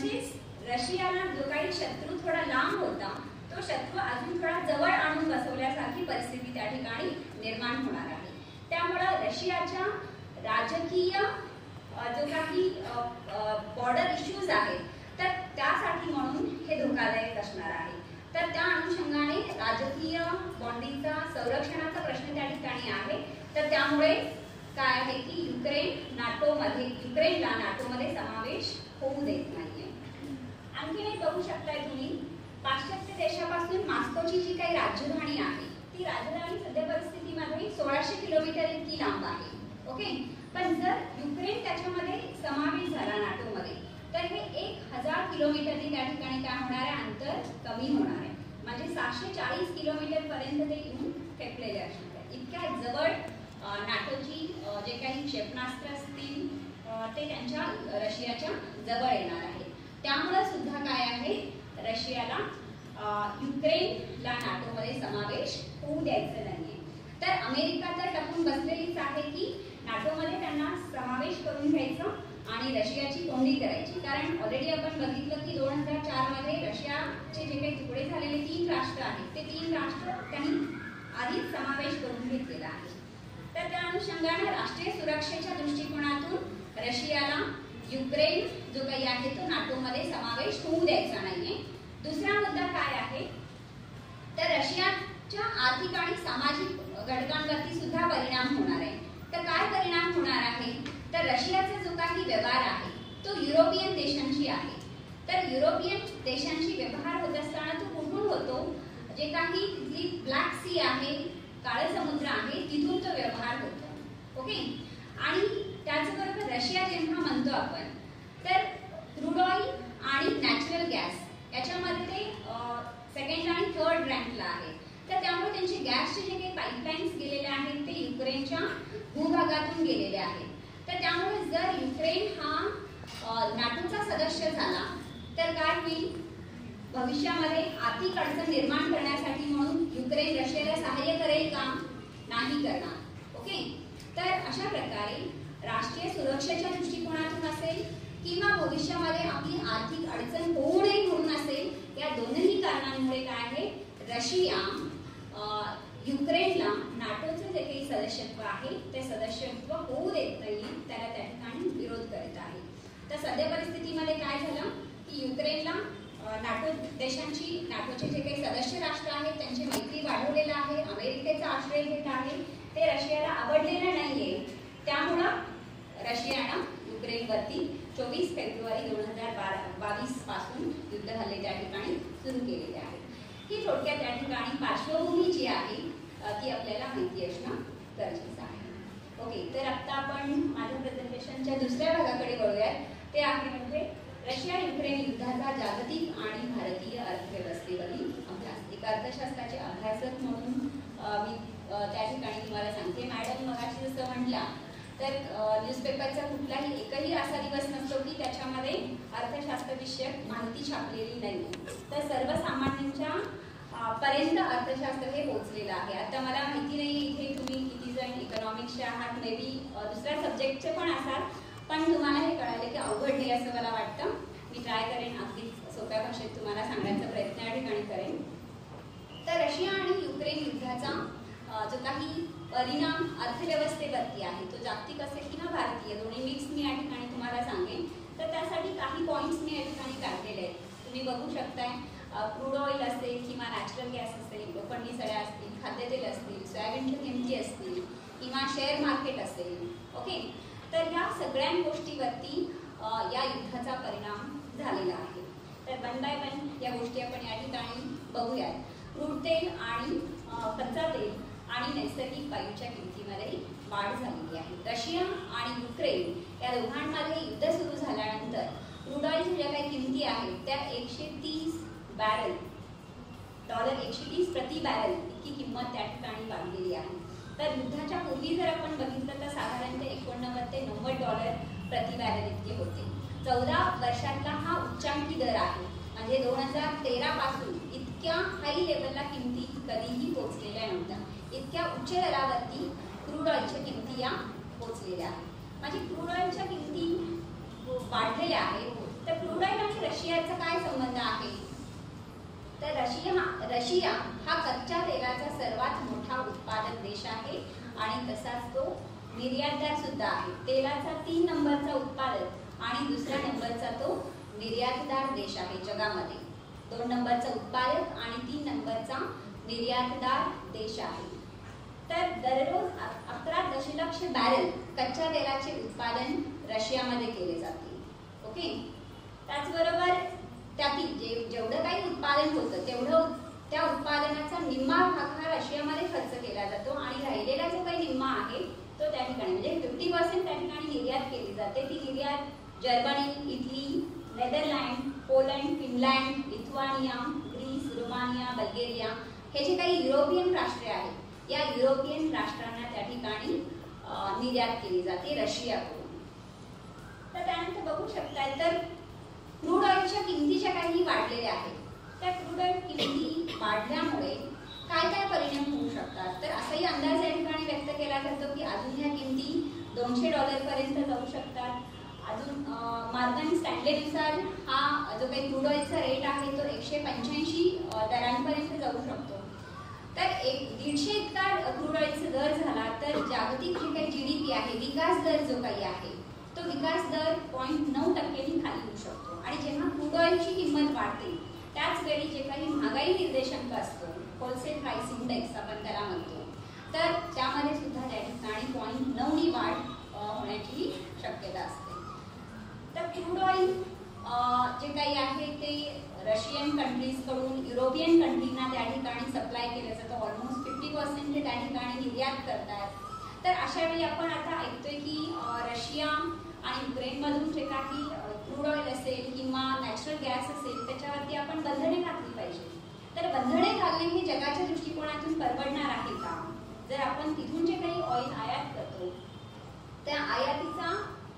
म्हणजेच रशियाला जो काही शत्रू थोडा लांब होता तो शत्रू अजून थोडा जवळ आणून बसवल्यासारखी परिस्थिती त्या ठिकाणी निर्माण होणार आहे. त्यामुळं रशियाच्या राजकीय जो काही बॉर्डर इश्यूज आहेत तर त्यासाठी म्हणून हे धोकादायक असणार आहे. तर त्या अनुषंगाने राजकीय बॉन्डिंगचा संरक्षणाचा प्रश्न त्या ठिकाणी आहे. तर त्यामुळे काय आहे की युक्रेनला नाटोमध्ये समावेश होऊ देत नाहीये. आणखी एक बघू शकताय तुम्ही, पाश्चात्य देशापासून मॉस्कोची जी काही राजधानी आहे ती राजधानी सध्या परिस्थितीमध्ये 1600 किलोमीटर इतकी लांब आहे. ओके, पण जर युक्रेन त्याच्यामध्ये समावेश झाला नाटोमध्ये तर हे 1000 किलोमीटरनी त्या ठिकाणी काय होणार आहे, अंतर कमी होणार आहे. म्हणजे 740 किलोमीटर पर्यंत ते येऊन ठेपलेले असणार आहे. इतक्या जवळ नाटोची जे काही क्षेपणास्त्र असतील ते त्यांच्या रशियाच्या जवळ येणार आहे. त्यामुळे सुद्धा काय आहे, रशियाला युक्रेनला नाटोमध्ये समावेश होऊ द्यायचं नाहीये. तर अमेरिका तर टपून बसलेलीच आहे की नाटोमध्ये त्यांना समावेश करून घ्यायचं आणि रशियाची कोंडी करायची. कारण ऑलरेडी आपण बघितलं की 2004 मध्ये रशियाचे जे काही तुकडे झालेले 3 राष्ट्र आहेत ते 3 राष्ट्र त्यांनी आधीच समावेश करून घेतलेला आहे. तर त्या अनुषंगाने राष्ट्रीय सुरक्षेच्या दृष्टिकोनातून रशियाला युक्रेन जो काही आहे तो नाटोमध्ये समावेश होऊ द्यायचा नाहीये. दुसरा मुद्दा काय आहे तर रशियाच्या आर्थिक आणि सामाजिक घटकांवरती सुद्धा परिणाम होणार आहे. तर काय परिणाम होणार आहे तर रशियाचा जो काही व्यवहार आहे तो युरोपियन देशांशी आहे. तर युरोपियन देशांशी व्यवहार होत असताना तो कुठून होतो, जे काही तिथली ब्लॅक सी आहे, काळे समुद्र आहे, तिथून तो व्यवहार होतो. ओके, आणि त्याचबरोबर रशिया जेव्हा म्हणतो आपण तर क्रूड ऑइल आणि नॅचरल गॅस याच्यामध्ये ते सेकंड आणि थर्ड रँकला आहे. तर त्यामुळे त्यांचे गॅसचे जे काही पाईपलाईन्स गेलेले आहेत ते युक्रेनच्या भूभागातून गेलेले आहेत. तर त्यामुळे जर युक्रेन हा नाटोचा सदस्य झाला तर काय होईल, भविष्यामध्ये आर्थिक अडचण निर्माण करण्यासाठी म्हणून युक्रेन रशियाला सहाय्य करेल का, नाही करणार. ओके, तर अशा प्रकारे राष्ट्रीय सुरक्षेच्या दृष्टिकोनातून असेल किंवा भविष्यामध्ये आपली आर्थिक अडचण होऊ नये म्हणून असेल, या दोनही कारणांमुळे काय आहे, रशिया युक्रेनला नाटोचं जे काही सदस्यत्व आहे ते सदस्यत्व होऊ देत नाही, त्याला त्या ठिकाणी विरोध करत आहे. तर सध्या परिस्थितीमध्ये काय झालं की युक्रेनला नाटो देशांची, नाटोचे जे काही सदस्य राष्ट्र आहेत त्यांची मैत्री वाढवलेला आहे, अमेरिकेचा आश्रय घेत आहे, ते रशियाला आवडलेलं नाहीये. त्यामुळं रशियानं युक्रेनवरती 24 फेब्रुवारी 2022 पासून युद्ध हल्ले त्या ठिकाणी सुरू केलेले आहेत. ही थोडक्यात त्या ठिकाणी पार्श्वभूमी जी आहे ती आपल्याला माहिती असणं गरजेचं आहे. ओके, तर आता आपण माझ्या प्रेझेंटेशनच्या दुसऱ्या भागाकडे वळूयात. ते आहे म्हणजे रशिया युक्रेन युद्धाचा जागतिक आणि भारतीय अर्थव्यवस्थेवरील अभ्यास. एक अर्थशास्त्राचे अभ्यासक म्हणून मी त्या ठिकाणी तुम्हाला सांगते. मॅडम मगाशी जसं म्हटला तर न्यूजपेपरचा कुठलाही एकही असा दिवस नसतो की त्याच्यामध्ये अर्थशास्त्र विषयक माहिती छापलेली नाही. तर सर्वसामान्यांच्या पर्यंत अर्थशास्त्र हे पोहोचलेलं आहे. आता मला माहिती नाही इथे तुम्ही किती जण इकॉनॉमिक्सचे आहात, मे बी दुसऱ्या सब्जेक्टचे पण असाल, पण तुम्हाला हे कळालं की अवघड नाही असं मला वाटतं. मी ट्राय करेन अगदी सोप्या भाषेत तुम्हाला सांगण्याचा प्रयत्न या ठिकाणी करेन. तर रशिया आणि युक्रेन युद्धाचा जो काही परिणाम अर्थव्यवस्थेवरती आहे तो जागतिक असेल किंवा भारतीय दोन्ही मिक्स मी या ठिकाणी तुम्हाला सांगेन. तर त्यासाठी काही पॉईंट्स मी या ठिकाणी काढलेले आहेत, तुम्ही बघू शकताय. क्रूड ऑइल असेल किंवा नॅचरल गॅस असेल, लोखंडी सळ्या असतील, खाद्यतेल असतील, सोयाबीनच्या किमती असतील किंवा शेअर मार्केट असेल. ओके, तर या सगळ्या गोष्टीवरती या युद्धाचा परिणाम झालेला आहे. तर वन बाय वन या गोष्टी आपण या ठिकाणी बघूयात. क्रूड तेल आणि कच्चा तेल आणि नैसर्गिक वायूच्या किमतीमध्ये वाढ झालेली आहे. रशिया आणि युक्रेन या दोघांमध्ये युद्ध सुरू झाल्यानंतर क्रूड ऑइलच्या ज्या काही किमती आहेत त्या $130 प्रति बॅरल इतकी किंमत त्या ठिकाणी वाढलेली आहे. तर युद्धाच्या पूर्वी जर आपण बघितलं तर साधारणतः $89 ते $90 प्रति बॅरल इतके होते. 14 वर्षातला हा उच्चांकी दर आहे. म्हणजे 2013 पासून इतक्या हाई लेवलला किमती कधीही पोहोचलेल्या नव्हत्या. इतक्या उच्च दरावरती क्रूड ऑइलच्या किमती या पोहोचलेल्या आहेत. म्हणजे क्रूड ऑइलच्या किमती वाढलेल्या आहेत. तर क्रूड ऑइल आणि रशियाचा काय संबंध आहे? तर रशिया हा कच्च्या तेलाचा सर्वात मोठा उत्पादक देश आहे आणि तसाच तो निर्यातदार सुद्धा आहे. तेलाचा 3 नंबरचा उत्पादक आणि दुसऱ्या नंबरचा तो निर्यातदार देश आहे जगामध्ये. 2 नंबरचा उत्पादक आणि 3 नंबरचा निर्यातदार देश आहे. तर दररोज 11 दशलक्ष बॅरल कच्च्या तेलाचे उत्पादन रशियामध्ये केले जाते. ओके. त्याचबरोबर त्यातील जेवढं काही उत्पादन होतं तेवढं त्या उत्पादनाचा निम्मा भाग हा रशियामध्ये खर्च केला जातो आणि राहिलेला जो काही निम्मा आहे तो त्या ठिकाणी म्हणजे 50% त्या ठिकाणी निर्यात केली जाते. ती निर्यात Germany, Italy, Netherland, Poland, Finland, Lithuania, Greece, Romania, Bulgaria हे जे काही युरोपियन राष्ट्रे आहेत या युरोपियन राष्ट्रांना त्या ठिकाणी निर्यात केली जाते रशियाकडून. तर त्यानंतर बघू शकताय तर क्रूड ऑइलच्या किमती ज्या काही वाढलेल्या आहेत त्या क्रूड ऑइल किमती वाढल्यामुळे काय काय परिणाम होऊ शकतात. तर असाही अंदाज या ठिकाणी व्यक्त केला जातो की अजून ह्या किमती $200 पर्यंत जाऊ शकतात. अजून मॉर्गन स्टॅनलेनुसार हा जो काही क्रूड ऑइलचा रेट आहे तो $185 पर्यंत जाऊ शकतो. तर 150 इतका क्रूड ऑइलचा दर झाला तर जागतिक जे काही GDP आहे विकास दर जो काही आहे तो विकास दर 0.9% खाली येऊ शकतो. आणि जेव्हा क्रूड ऑइलची किंमत वाढते त्याच वेळी जे काही महागाई निर्देशांक असतो होलसेल प्राइस इंडेक्स आपण त्याला म्हणतो तर त्यामध्ये सुद्धा त्या ठिकाणी 0.9 वाढ होण्याची शक्यता असते. तर क्रूड ऑइल जे काही आहे ते रशियन कंट्रीज कडून युरोपियन कंट्रीजना त्या ठिकाणी सप्लाय केलं जातं. ऑलमोस्ट 50% ते त्या ठिकाणी निर्यात करतात. तर अशा वेळी आपण आता ऐकतोय की रशिया आणि युक्रेनमधून जे काही क्रूड ऑइल असेल किंवा नॅचरल गॅस असेल त्याच्यावरती आपण बंधने घातली पाहिजे. तर बंधने घालणे हे जगाच्या दृष्टिकोनातून परवडणार आहे का? जर आपण तिथून जे काही ऑइल आयात करतो त्या आयातीचा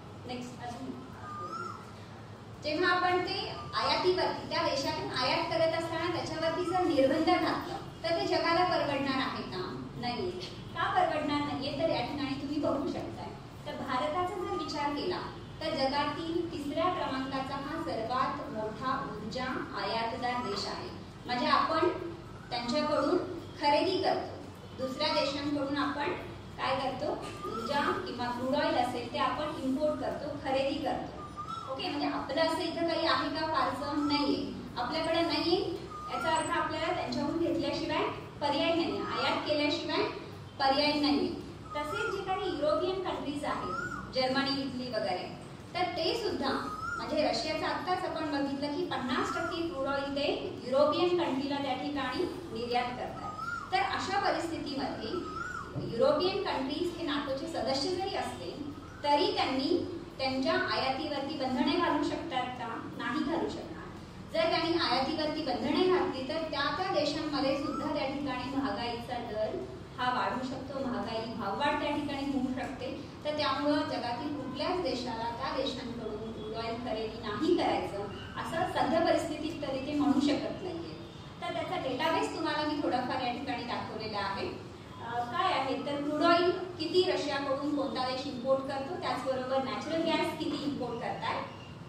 जेव्हा आपण ते आयातीवरती त्या देशातून आयात करत असताना त्याच्यावरती जर निर्बंध घातला तर ते जगाला परवडणार आहे का? नाही. का परवडणार नाहीये तर या ठिकाणी तुम्ही बघू शकताय. तर भारताचा जर विचार केला तर जगातील 3ऱ्या क्रमांकाचा हा सर्वात मोठा ऊर्जा आयातदार देश आहे. म्हणजे आपण त्यांच्याकडून खरेदी करतो. दुसऱ्या देशांकडून आपण काय करतो? ऊर्जा किंवा क्रूड ऑइल असेल ते आपण इम्पोर्ट करतो, खरेदी करतो. ओके. म्हणजे आपलं असं इथं काही आहे का? फारसं नाहीये. आपल्याकडे नाहीये याचा अर्थ आपल्याला त्यांच्याकडून घेतल्याशिवाय पर्याय नाही, आयात केल्याशिवाय पर्याय नाही. तसेच जे काही युरोपियन कंट्रीज आहेत जर्मनी, इटली वगैरे तर ते सुद्धा म्हणजे रशियाचा आत्ताच आपण बघितलं की 50% क्रूड ऑइल ते युरोपियन कंट्रीला त्या ठिकाणी निर्यात करतात. तर अशा परिस्थितीमध्ये युरोपियन कंट्रीज हे नाटोचे सदस्य जरी असले तरी त्यांनी त्यांच्या आयातीवरती बंधने घालू शकतात का? नाही घालू शकणार. जर त्यांनी आयातीवरती बंधने घातली तर त्या देशांमध्ये सुद्धा त्या ठिकाणी महागाईचा दर हा वाढू शकतो, महागाई भाववाढ त्या ठिकाणी होऊ शकते. तर त्यामुळं जगातील कुठल्याच देशाला त्या देशांकडून क्रूड ऑइल खरेदी नाही करायचं असं सध्या परिस्थितीत तरी ते म्हणू शकत नाहीये. तर त्याचा डेटाबेस तुम्हाला मी थोडाफार या ठिकाणी दाखवलेला आहे. काय आहे तर क्रूड ऑइल किती रशियाकडून कोणता देश इम्पोर्ट करतो, त्याचबरोबर नॅचरल गॅस किती इम्पोर्ट करतात.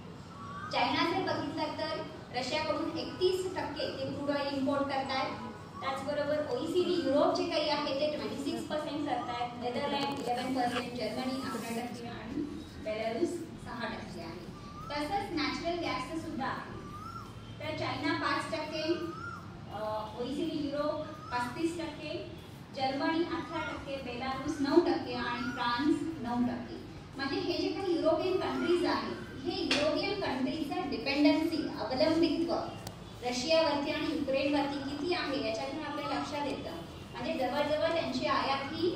चायना जर बघितलं तर रशियाकडून 31% ते क्रूड ऑइल इम्पोर्ट करतात. त्याचबरोबर OECD युरोप जे काही आहे ते 26% करतात. नेदरलँड 11%, जर्मनी 11% आणि बेलारूस 6% आहे. तसंच नॅचरल गॅसचं सुद्धा आहे. तर China 5%, OECD Europe 35%, Germany 18%, Belarus 9% आणि फ्रान्स 9%. म्हणजे हे जे काही युरोपियन कंट्रीज आहेत हे युरोपियन कंट्रीजचा डिपेंडन्सी अवलंबित्व रशियावरती आणि युक्रेनवरती किती आहे याच्यातून आपल्या लक्षात येतं. म्हणजे जवळजवळ त्यांची आयात ही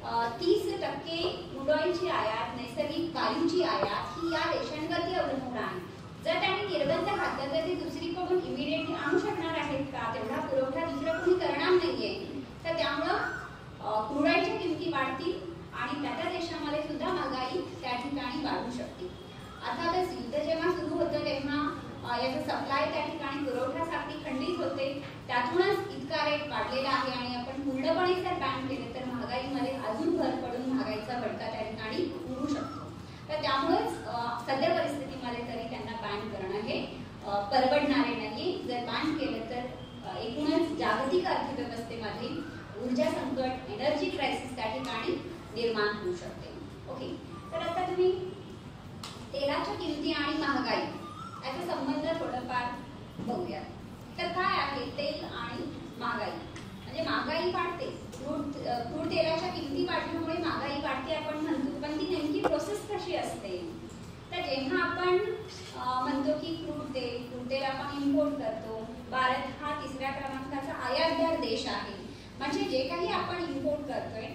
30% क्रूड ऑइलची आयात, नैसर्गिक वायूची आयात ही या देशांवरती अवलंबून आहे. जर त्यांनी निर्बंध घातला तर ते दुसरीकडून इमिडिएटली आणू शकणार आहेत का? तेवढा पुरवठा दुसरं कोणी करणार नाहीये. तर त्यामुळं क्रूड ऑइलच्या किमती वाढतील आणि त्या देशामध्ये सुद्धा महागाई त्या ठिकाणी वाढू शकते. अर्थातच युद्ध जेव्हा सुरू होतं तेव्हा याचा सप्लाय त्या ठिकाणी पुरवठ्यासाठी खंडित होते. त्यातूनच इतका रेट वाढलेला आहे आणि आपण पूर्णपणे जर बॅन केले तर महागाईमध्ये अजून भर पडून महागाईचा भडका त्या ठिकाणी उडू शकतो. तर त्यामुळेच सध्या परिस्थितीमध्ये आले तरी त्यांना बॅन करणं हे परवडणारे नाही. जर बॅन केलं तर एकूणच जागतिक अर्थव्यवस्थेमध्ये ऊर्जा संकट, एनर्जी क्रायसिस त्या ठिकाणी निर्माण होऊ शकते. ओके, तर आता तुम्ही तेलाच्या किमती आणि महागाई याचा संबंध थोडंफार बघूया. तर काय आहे तेल आणि महागाई? म्हणजे महागाई वाढते, क्रूड तेलाच्या किमती वाढल्यामुळे महागाई वाढते आपण म्हणतो, पण ती नेमकी प्रोसेस कशी असते? तर जेव्हा आपण म्हणतो की क्रूड तेल आपण इम्पोर्ट करतो, भारत हा 3ऱ्या क्रमांकाचा आयातदार देश आहे. म्हणजे जे काही आपण इम्पोर्ट करतोय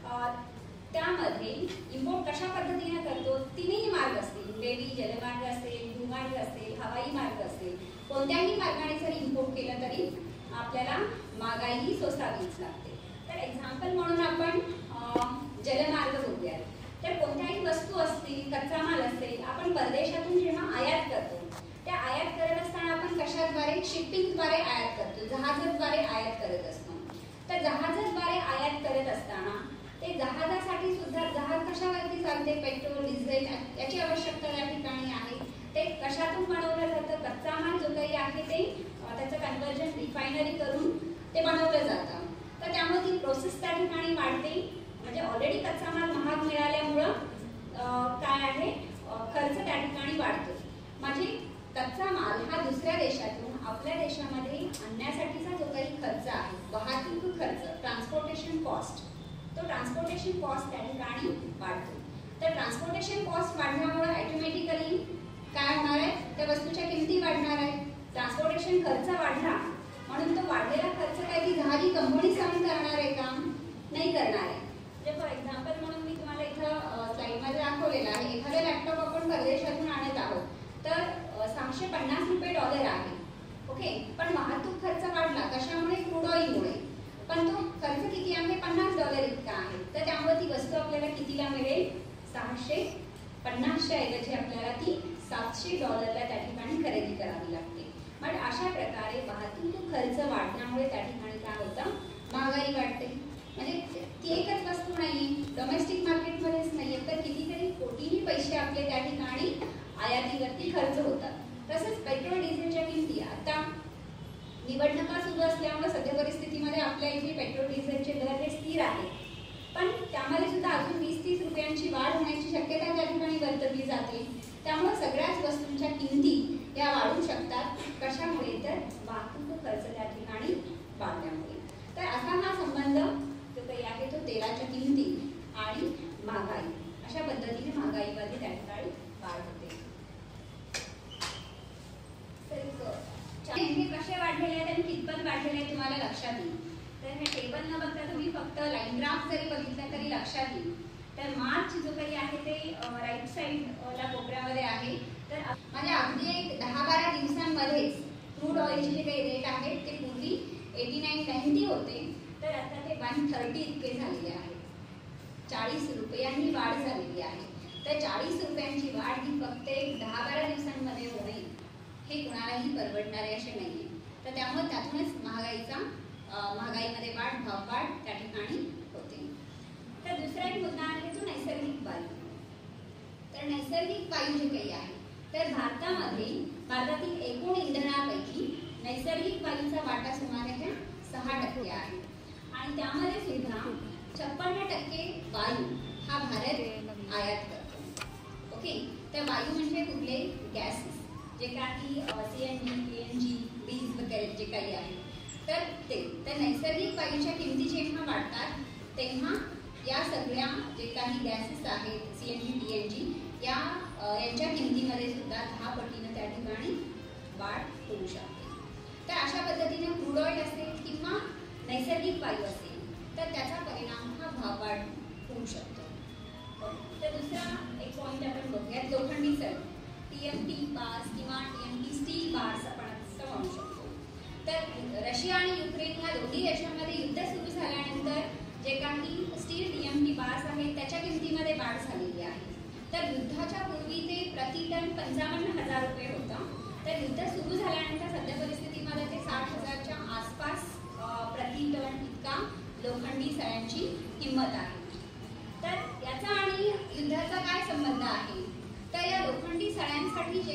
त्यामध्ये इम्पोर्ट कशा पद्धतीने करतो? 3ही मार्ग असतील, बेबी जलमार्ग असेल, भूमार्ग असेल, हवाई मार्ग असेल. कोणत्याही मार्गाने जर इम्पोर्ट केलं तरी आपल्याला महागाई सोसावीच लागते. तर एक्झाम्पल म्हणून आपण जलमार्ग बघूया. तर कोणत्याही वस्तू असतील, कच्चा माल असेल, आपण परदेशातून जेव्हा आयात करतो, त्या आयात करत असताना आपण कशाद्वारे? शिपिंगद्वारे आयात करतो, जहाजाद्वारे आयात करत असतो. तर जहाजाद्वारे आयात करत असताना ते जहाजासाठी सुद्धा जहाज कशावरती चालते? पेट्रोल, डिझेल याची आवश्यकता या ठिकाणी आहे. ते कशातून बनवलं जातं? कच्चा माल जो काही आहे ते त्याचं कन्व्हर्जन रिफायनरी करून ते बनवलं जातं. तर त्यामुळे ती प्रोसेस त्या ठिकाणी वाढते. म्हणजे ऑलरेडी कच्चा माल महाग मिळाल्यामुळं काय आहे? खर्च त्या ठिकाणी वाढतो. म्हणजे कच्चा माल हा दुसऱ्या देशातून आपल्या देशामध्ये आणण्यासाठीचा जो काही खर्च आहे, वाहतूक खर्च, ट्रान्सपोर्टेशन कॉस्ट, तो ट्रान्सपोर्टेशन कॉस्ट त्या ठिकाणी वाढतो. तर ट्रान्सपोर्टेशन कॉस्ट वाढल्यामुळे ऑटोमॅटिकली काय होणार आहे? त्या वस्तूच्या किमती वाढणार आहे. ट्रान्सपोर्टेशन खर्च वाढला म्हणून तो वाढलेला खर्च काय ती जहाजी कंपनी सहन करणार आहे का? नाही करणार आहे. म्हणजे फॉर एक्झाम्पल म्हणून मी तुम्हाला इथं स्लाइडमध्ये दाखवलेलं आहे. एखादा लॅपटॉप आपण परदेशातून आणत आहोत तर $650 आहे. ओके, पण वाहतूक खर्च वाढला कशामुळे? क्रूड ऑइलमुळे. पण तो खर्च किती आहे? $50 इतका आहे. तर त्यामुळे ती वस्तू आपल्याला कितीला मिळेल? 650च्या ऐवजी आपल्याला ती $700 त्या ठिकाणी खरेदी करावी लागते. मग अशा प्रकारे वाहतूक खर्च वाढल्यामुळे त्या ठिकाणी काय होतं? महागाई वाढते. म्हणजे ती एकच वस्तू नाही, डोमेस्टिक मार्केटमध्येच नाहीये, तर कितीतरी कोटीही पैसे आपले त्या ठिकाणी आयातीवरती खर्च होतात. तसंच पेट्रोल डिझेलच्या किमती आता निवडणुका सुरू असल्यामुळे सध्या परिस्थितीमध्ये आपल्या इथे पेट्रोल डिझेलचे दर हे स्थिर आहेत. पण त्यामध्ये सुद्धा अजून 20-30 रुपयांची वाढ होण्याची शक्यता त्या ठिकाणी वर्तवली जाते. त्यामुळे सगळ्याच वस्तूंच्या किमती या वाढू शकतात. कशामुळे? तर वाहतूक खर्च त्या ठिकाणी वाढल्यामुळे. तर असा हा संबंध जो काही आहे तो तेलाच्या किमती आणि महागाई अशा पद्धतीने महागाईमध्ये त्या ठिकाणी वाढ होते. हे कसे वाढलेले आहेत आणि कितपत वाढलेले आहेत तुम्हाला लक्षात येईल. तर हे टेबल न बघता तुम्ही फक्त लाईन ग्राफ जरी बघितला तरी लक्षात येईल. तर मार्च जो काही आहे ते राईट साईडला कोपऱ्यामध्ये आहे. तर म्हणजे अगदी एक 10-12 दिवसांमध्येच क्रूड ऑइलचे जे काही रेट आहेत ते पूर्वी 89-90 होते, तर आता ते 130 इतके झालेले आहेत. 40 रुपयांनी वाढ झालेली आहे. तर 40 रुपयांची वाढ ही फक्त एक 10-12 दिवसांमध्ये होणे हे कोणालाही परवडणारे असे नाहीये. तर त्यामुळे त्यातूनच महागाईमध्ये वाढ, भाववाढ त्या ठिकाणी होते. तर दुसरा एक मुद्दा आहे तो नैसर्गिक वायू. तर नैसर्गिक वायू जे काही आहे तर भारतातील एकूण इंधनापैकी नैसर्गिक वायूचा वाटा सुमारे 6% आहे. आणि त्यामध्ये सुद्धा 56% वायू हा भारत आयात करतो. ओके, तर वायू म्हणजे कुठले? गॅसेस जे काही CNG, PNG, बीज वगैरे जे काही आहे तर ते. तर नैसर्गिक वायूच्या किमती जेव्हा वाढतात तेव्हा या सगळ्या जे काही गॅसेस आहेत CNG, PNG यांच्या किमतीमध्ये सुद्धा 10 पटीने त्या ठिकाणी वाढ होऊ शकते. तर अशा पद्धतीने क्रूड ऑइल असेल किंवा नैसर्गिक वायू असेल तर त्याचा परिणाम हा भाववाढ होऊ शकतो. तर दुसरा एक पॉईंट आपण बघूयात, लोखंडी सळी. TMT बार्स किंवा TMT स्टील बार्स आपण असं म्हणू शकतो. तर रशिया आणि युक्रेन या दोन्ही देशांमध्ये युद्ध सुरू झाल्यानंतर जे काही स्टील TMT बार्स आहेत त्याच्या किमतीमध्ये वाढ झालेली आहे. तर युद्धाच्या पूर्वी ते प्रति टन 55,000 रुपये होता. तर युद्ध सुरू झाल्यानंतर सध्या परिस्थितीमध्ये ते 60,000च्या आसपास प्रति टन इतका लोखंडी सळ्यांची किंमत आहे. तर याचा आणि युद्धाचा काय संबंध आहे? तर या लोखंडी सळ्यांसाठी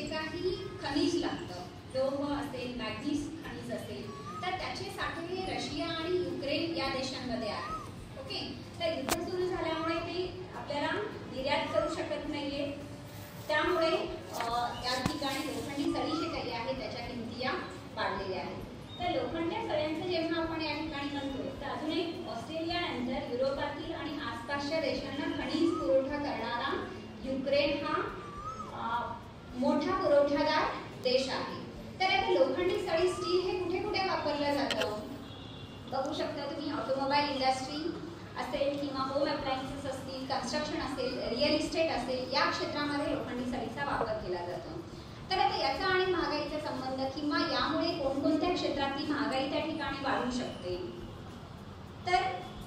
लोह असेल, मॅग्नीज खनिज असेल, तर त्याचे साठे रशिया आणि युक्रेन या देशांमध्ये आहेत. ओके, तर युद्ध सुरू झाल्यामुळे ते आपल्याला निर्यात करू शकत नाहीये. त्यामुळे या ठिकाणी लोखंडी सळी जे काही आहे त्याच्या किमती या वाढलेल्या आहेत. तर लोखंडी सळ्यांचं जेव्हा आपण या ठिकाणी म्हणतोय तर अजून एक ऑस्ट्रेलियानंतर युरोपातील आणि आसपासच्या देशांना खनिज पुरवठा करणारा युक्रेन हा मोठा पुरवठादार देश आहे. तर आता लोखंडी सळी स्टील हे कुठे कुठे वापरलं जातं बघू शकता तुम्ही. ऑटोमोबाईल इंडस्ट्री असेल किंवा होम अप्लायन्सेस असतील, कन्स्ट्रक्शन असेल, रिअल इस्टेट असेल, या क्षेत्रामध्ये लोखंडी सळीचा वापर केला जातो. तर आता याचा आणि महागाईचा संबंध किंवा यामुळे कोणकोणत्या क्षेत्रातली महागाई त्या ठिकाणी वाढू शकते. तर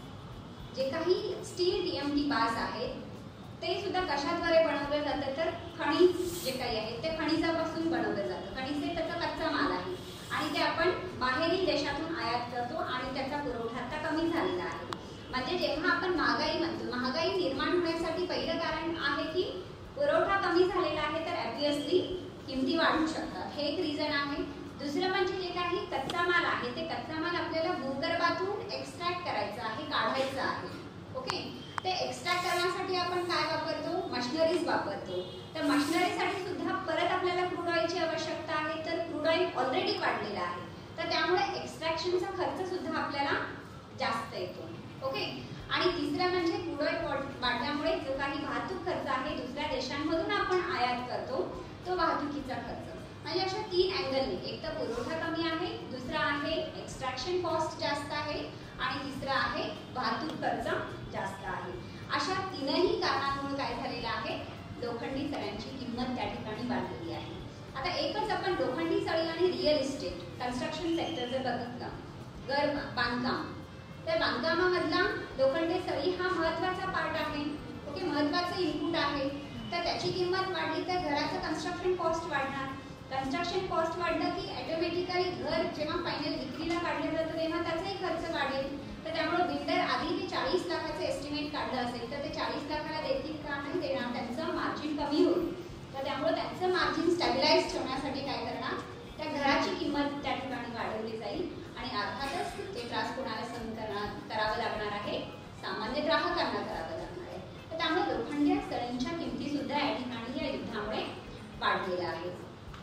जे काही स्टील टीएमटी बार्स आहेत ते सुद्धा कशाद्वारे बनवलं जातं तर खनिज जे काही आहे ते खनिजापासून बनवलं जातं. खनिज हे त्याचा कच्चा माल आहे आणि ते आपण बाहेरील देशातून आयात करतो आणि त्याचा पुरवठा आता कमी झालेला आहे. म्हणजे जेव्हा आपण महागाई म्हणतो, महागाई निर्माण होण्यासाठी पहिलं कारण आहे की पुरवठा कमी झालेला आहे, तर ऑब्व्हियसली किमती वाढू शकतात, हे एक रिझन आहे. दुसरं म्हणजे जे काही कच्चा माल आहे ते कच्चा माल आपल्याला भूगर्भातून एक्स्ट्रॅक्ट करायचा आहे, काढायचा आहे. ओके, ते एक्स्ट्रॅक्ट करण्यासाठी आपण काय वापरतो, मशिनरीज वापरतो. तर मशिनरीसाठी सुद्धा परत आपल्याला क्रूड ऑइलची आवश्यकता आहे, तर क्रूड ऑइल ऑलरेडी वाढलेला आहे, तर त्यामुळे एक्स्ट्रॅक्शनचा खर्च सुद्धा आपल्याला जास्त येतो. ओके, आणि तिसरं म्हणजे क्रूड ऑइल वाढल्यामुळे जो काही वाहतूक खर्च आहे दुसऱ्या देशांमधून आपण आयात करतो तो वाहतुकीचा खर्च. म्हणजे अशा 3 अँगलने, एक तर पुरवठा कमी आहे, दुसरा आहे एक्स्ट्रॅक्शन कॉस्ट जास्त आहे आणि तिसरा आहे वाहतूक खर्च जास्त आहे. अशा 3ही कारणांमुळे काय झालेलं आहे, लोखंडी सळ्यांची किंमत त्या ठिकाणी वाढलेली आहे. आता एकच आपण लोखंडी सळी आणि रिअल इस्टेट कन्स्ट्रक्शन सेक्टर जर बघितलं, घर बांधकाम, तर बांधकामामधला लोखंडी सळी हा महत्त्वाचा पार्ट आहे. ओके, महत्त्वाचं इनपुट आहे. तर त्याची किंमत वाढली तर घराचं कन्स्ट्रक्शन कॉस्ट वाढणार. कन्स्ट्रक्शन कॉस्ट वाढलं की ऑटोमॅटिकली घर जेव्हा फायनल विक्रीला काढलं जातं तेव्हा त्याचाही खर्च वाढेल. तर त्यामुळे बिल्डर आधी ते 40 लाखाचं एस्टिमेट काढलं असेल तर ते 40 लाखाला देतील का, नाही देणार, त्यांचं मार्जिन कमी होईल. तर त्यामुळे त्यांचं मार्जिन स्टॅबिलाइज ठेवण्यासाठी काय करणार, त्या घराची किंमत त्या ठिकाणी वाढवली जाईल आणि अर्थातच ते त्रास कोणाला सहन करावं लागणार आहे, सामान्य ग्राहकांना करावं लागणार आहे. तर त्यामुळे लोखंडी सळींच्या किमती सुद्धा या ठिकाणी या युद्धामुळे वाढलेल्या आहेत.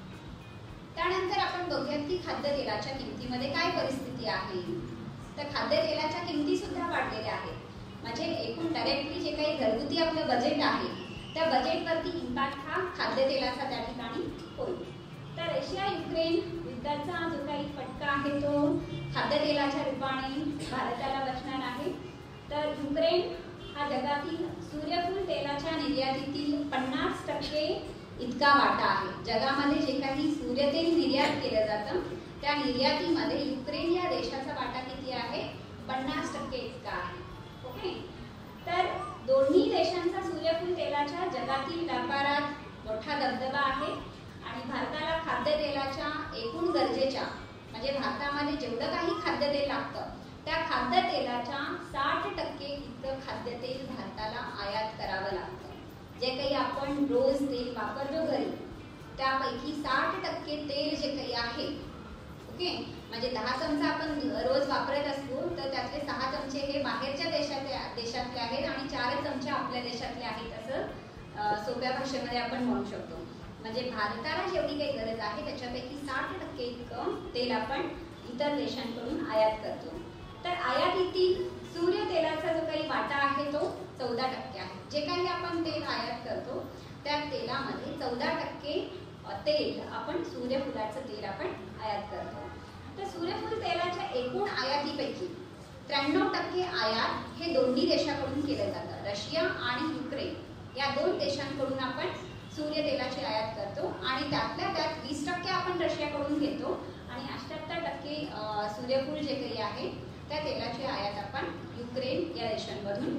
त्यानंतर आपण बघूयात की खाद्यतेलाच्या किमतीमध्ये काय परिस्थिती आहे. तर खाद्यतेलाच्या किमती सुद्धा वाढलेल्या आहेत. म्हणजे एकूण डायरेक्टली जे काही घरगुती आपलं बजेट आहे त्या बजेटवरती इम्पॅक्ट हा खाद्यतेलाचा त्या ठिकाणी होईल. तर रशिया युक्रेन युद्धाचा जो काही फटका आहे तो खाद्यतेलाच्या रूपाने भारताला बसणार आहे. तर युक्रेन हा जगातील सूर्यफूल तेलाच्या निर्यातीतील 50% इतका वाटा आहे. जगामध्ये जे काही सूर्यतेल निर्यात केलं जातं त्या निर्यातीमध्ये युक्रेन या देशाचा वाटा किती आहे, 50% इतका आहे. ओके, तर दोन्ही देशांचा सूर्यफूल तेलाच्या जगातील व्यापारात मोठा दबदबा आहे आणि भारताला खाद्यतेलाच्या एकूण गरजेच्या, म्हणजे भारतामध्ये जेवढं काही खाद्यतेल लागतं त्या खाद्यतेलाच्या 60% इतकं खाद्यतेल भारताला आयात करावं लागतं. जे काही आपण रोज तेल वापरतो घरी त्यापैकी 60% तेल जे काही आहे, ओके, म्हणजे 10 चमचा आपण रोज वापरत असतो तर त्यातले 6 चमचे हे बाहेरच्या देशातले आहेत आणि 4 चमचे आपल्या देशातले आहेत, असं सोप्या भाषेमध्ये आपण म्हणू शकतो. म्हणजे भारताला जेवढी काही गरज आहे त्याच्यापैकी 60% इतकं तेल आपण इतर देशांकडून आयात करतो. तर आयातीतील सूर्य तेलाचा जो काही वाटा आहे तो 14% आहे. जे काही आपण तेल आयात करतो त्या तेलामध्ये 14% तेल आपण सूर्यफुलाचं तेल आपण आयात करतो. तर सूर्यफूल तेलाच्या एकूण आयातीपैकी 93% आयात हे दोन्ही देशाकडून केलं जातं. रशिया आणि युक्रेन या 2 देशांकडून आपण सूर्य तेलाची आयात करतो आणि त्यातल्या त्यात 20% आपण रशियाकडून घेतो आणि 78% सूर्यफूल जे काही आहे त्या तेलाची आयात आपण युक्रेन या देशांमधून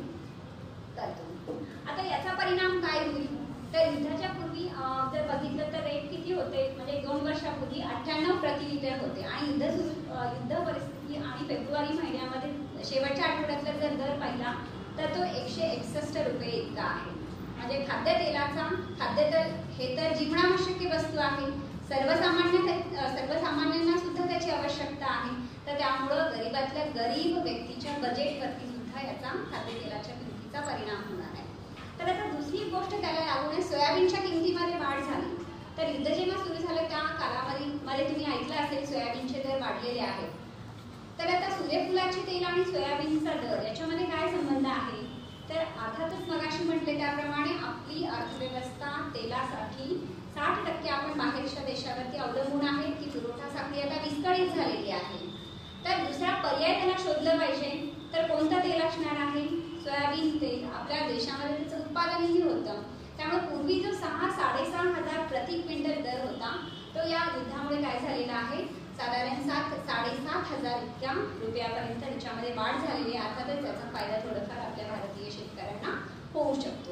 करतो. आता याचा परिणाम काय होईल, तर युद्धाच्या पूर्वी जर बघितलं तर रेट किती होते, म्हणजे 2 वर्षापूर्वी 98 प्रति लिटर होते आणि युद्ध परिस्थिती आणि फेब्रुवारी महिन्यामध्ये शेवटच्या आठवड्यातला जर दर पाहिला तर तो 161 रुपये इतका आहे. म्हणजे खाद्यतेल हे तर जीवनावश्यक वस्तू आहे, सर्वसामान्यांना सुद्धा त्याची आवश्यकता आहे. तर त्यामुळं गरीबातल्या गरीब व्यक्तीच्या बजेटवरती सुद्धा याचा खाद्यतेलाच्या किमतीचा परिणाम होणार आहे. तर आता दुसरी गोष्ट त्याला लागून आहे, सोयाबीनच्या किमतीमध्ये वाढ झाली. तर युद्ध जेव्हा सुरू झालं त्या कालावधीमध्ये तुम्ही ऐकलं असेल सोयाबीनचे दर वाढलेले आहेत. तर आता सूर्यफुलाचे तेल आणि सोयाबीनचा दर याच्यामध्ये काय संबंध आहे? तर अर्थातच मगाशी म्हटले त्याप्रमाणे आपली अर्थव्यवस्था तेलासाठी 60% आपण बाहेरच्या देशावरती अवलंबून आहे. ती पुरवठा साखळी आता विस्कळीत झालेली आहे. तर दुसरा पर्याय त्याला शोधलं पाहिजे. तर कोणतं तेल असणार आहे? सोयाबीन तेल. आपल्या देशामध्ये त्याचं उत्पादनही होतं. त्यामुळे पूर्वी जो 6-6.5 प्रति क्विंटल दर होता तो या युद्धामुळे काय झालेला आहे, साधारण 7-7.5 इतक्या रुपयापर्यंत त्याच्यामध्ये वाढ झालेली आहे. अर्थातच त्याचा फायदा थोडाफार आपल्या भारतीय शेतकऱ्यांना होऊ शकतो.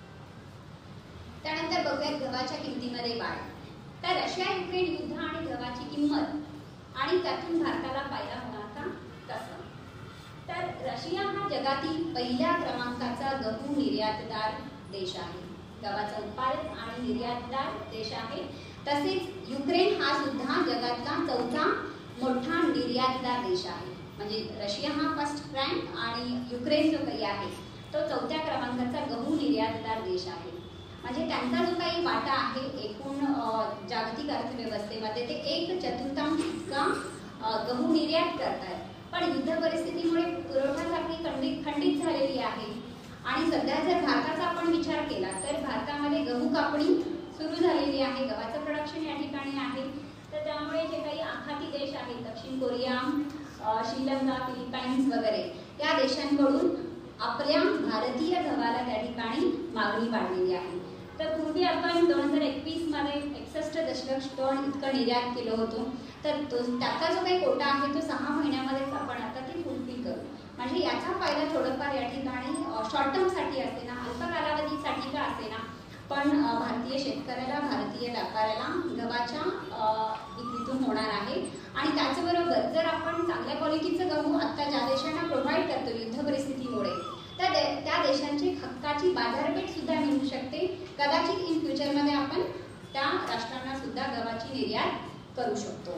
त्यानंतर बघूयात गव्हाच्या किमतीमध्ये वाढ. तर रशिया युक्रेन युद्ध आणि गव्हाची किंमत आणि त्यातून भारताला फायदा होणार का, कसं? तर रशिया हा जगातील पहिल्या क्रमांकाचा गहू निर्यातदार देश आहे. गव्हाचा उत्पादक आणि निर्यातदार देश आहे. तसेच युक्रेन हा सुद्धा जगातला 4था मोठा निर्यातदार देश आहे. म्हणजे रशिया हा फर्स्ट रँक आणि युक्रेन जो काही आहे तो 4थ्या क्रमांकाचा गहू निर्यातदार देश आहे. म्हणजे त्यांचा जो काही वाटा आहे एकूण जागतिक अर्थव्यवस्थेमध्ये ते 1/4 इतका गहू निर्यात करतात. पण युद्ध परिस्थितीमुळे पुरवठा साखळी खंडित झालेली आहे. आणि सध्या जर भारताचा आपण विचार केला तर भारतामध्ये गहू कापणी सुरू झालेली आहे. गव्हाचं प्रोडक्शन या ठिकाणी आहे. तर त्यामुळे जे काही आखाती देश आहेत, दक्षिण कोरिया, श्रीलंका, फिलिपाईन्स वगैरे या देशांकडून आपल्या भारतीय गव्हाला त्या ठिकाणी मागणी वाढलेली आहे. तर पूर्वी आपण 2021 मध्ये 61 दशलक्ष टन इतकं निर्यात केलं होतं. तर त्याचा जो काही कोटा आहे तो 6 महिन्यामध्येच आपण आता ते फुलफिल करू. म्हणजे याचा फायदा थोडंफार या ठिकाणी शॉर्ट टर्मसाठी असे ना, अल्प कालावधीसाठी का असे ना, पण भारतीय शेतकऱ्याला, भारतीय व्यापाऱ्याला गव्हाच्या विक्रीतून होणार आहे. आणि त्याचबरोबर जर आपण चांगल्या क्वालिटीचं गहू आता ज्या देशांना प्रोव्हाइड करतो युद्ध परिस्थितीमुळे, तर त्या देशांची हक्काची बाजारपेठ सुद्धा मिळू शकते. कदाचित इन फ्युचरमध्ये आपण त्या राष्ट्रांना सुद्धा गव्हाची निर्यात करू शकतो.